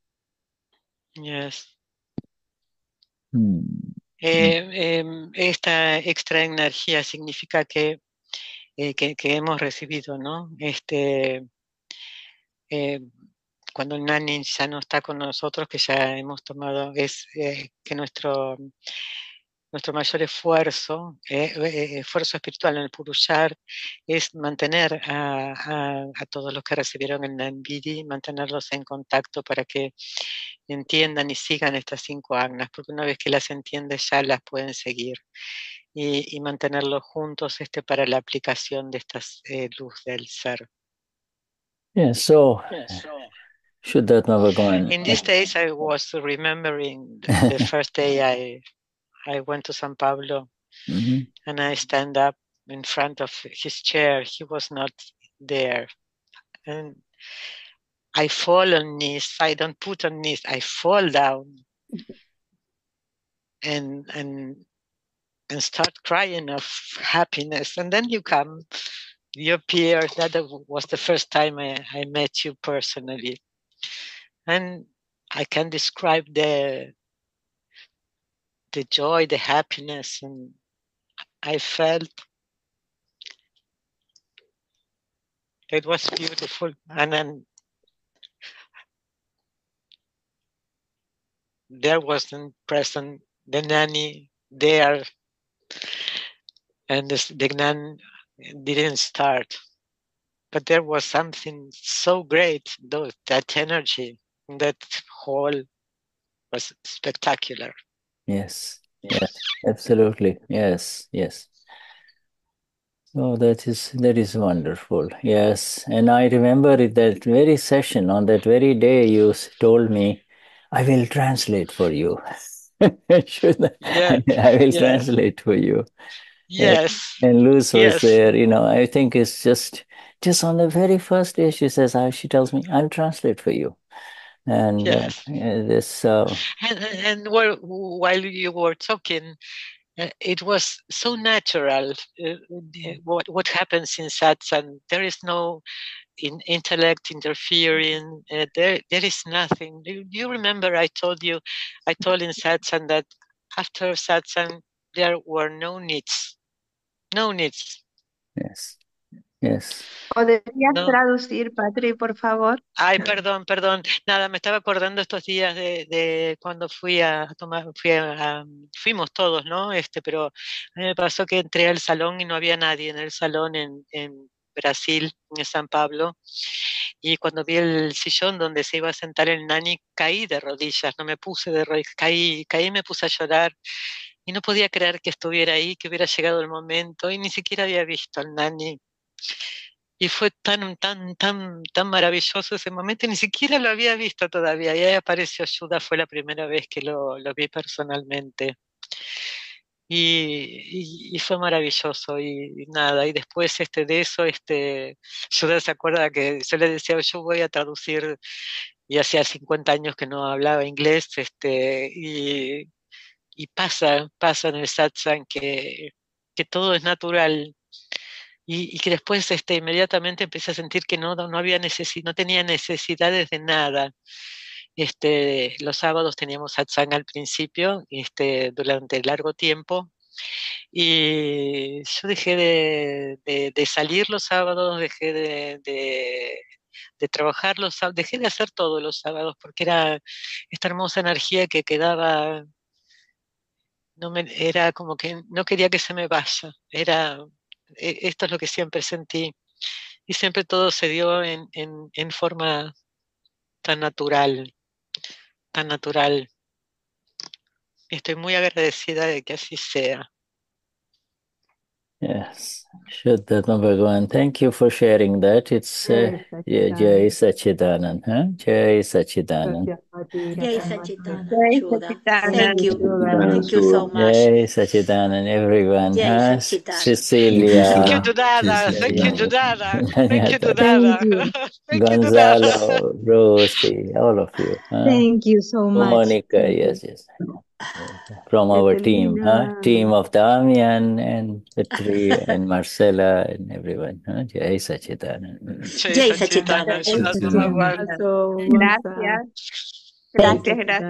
Yes. Hmm. Eh, eh, esta extra energía significa que, eh, que, que hemos recibido, ¿no? Este, eh, cuando el Nani ya no está con nosotros, que ya hemos tomado, es eh, que nuestro, nuestro mayor esfuerzo, eh, eh, esfuerzo espiritual en el Purushar, es mantener a, a, a todos los que recibieron el Nanvidi, mantenerlos en contacto para que entiendan y sigan estas cinco agnas, porque una vez que las entienden ya las pueden seguir, y, y mantenerlos juntos este, para la aplicación de esta eh, luz del ser. Yeah, so, Shuddhatma Bhagavan. In these days, I was remembering the, the first day I I went to San Pablo, mm-hmm. and I stand up in front of his chair. He was not there, and I fall on knees. I don't put on knees. I fall down, and and and start crying of happiness. And then you come, you appear. That was the first time I, I met you personally, and I can describe the the joy, the happiness, and I felt it was beautiful. And then there wasn't present the nanny there, and this, the Gnan didn't start. But there was something so great, though, that energy, that hall was spectacular. Yes, yes, absolutely. Yes, yes. Oh, that is that is wonderful. Yes, and I remember it, that very session, on that very day, you s- told me, "I will translate for you." Should I, Yes, I will yes, translate for you. And, yes, and Luz was yes, there. You know, I think it's just just on the very first day, she says, I, she tells me, "I'll translate for you." And uh, yes. this, uh, And and while while you were talking, uh, it was so natural. Uh, the- what what happens in satsang? There is no in intellect interfering. Uh, there there is nothing. Do you remember I told you, I told in satsang that after satsang there were no needs, no needs. yes, yes, ¿Podrías No. traducir, Patri, por favor? Ay, perdón, perdón. Nada, me estaba acordando estos días de, de cuando fui a tomar, fui a, a- fuimos todos, ¿no? Este, pero a mí me pasó que entré al salón y no había nadie en el salón en, en Brasil, en San Pablo, y cuando vi el sillón donde se iba a sentar el nani, caí de rodillas, no me puse de rodillas, caí, caí y me puse a llorar y no podía creer que estuviera ahí, que hubiera llegado el momento y ni siquiera había visto al nani. Y fue tan, tan, tan, tan maravilloso ese momento, ni siquiera lo había visto todavía. Y ahí apareció Ayuda, fue la primera vez que lo, lo vi personalmente. Y, y, y fue maravilloso y, y nada, y después este, de eso, este, Ayuda se acuerda que yo le decía, yo voy a traducir, y hacía cincuenta años que no hablaba inglés, este, y, y pasa, pasa en el satsang que, que todo es natural. Y, y que después este, inmediatamente empecé a sentir que no, no, había necesi no tenía necesidades de nada. Este, los sábados teníamos satsang al principio, este, durante largo tiempo, y yo dejé de, de, de salir los sábados, dejé de, de, de trabajar los sábados, dejé de hacer todo los sábados, porque era esta hermosa energía que quedaba, no me, era como que no quería que se me vaya, era, esto es lo que siempre sentí. Y siempre todo se dio en, en, en forma tan natural, tan natural. Estoy muy agradecida de que así sea. yes. Shuddhatma Bhagavan, thank you for sharing that. It's uh, Jai yeah, Jai Sachidanand. Sachidanand, huh? Jai Sachidanand. Gracias, Pati. Jai Gracias, Mati. Sachidanand, Jai Shuda. Sachidanand. Thank you. Sachidanand. Thank you so much. Jai Sachidanand, everyone, Jai huh? Sachidanand. Cecilia, Thank you, Thank you, Dudada. Ceci. Thank you, Dudada. Thank you, Thank Dudada. you. Thank you, Dudada. Gonzalo, Rosie, all of you, huh? Thank you so much. Monica, Thank you. yes, yes. From our team, huh? Etelina. Team of Damian and Petri and Marcela and everyone, huh? Jai Sachidanand. Jai Jai Sachidanand, Sachidanand, Shuddha Shuda. Bhagavan. Abrazo, Gonza. Gracias. Gracias. Gracias, gracias.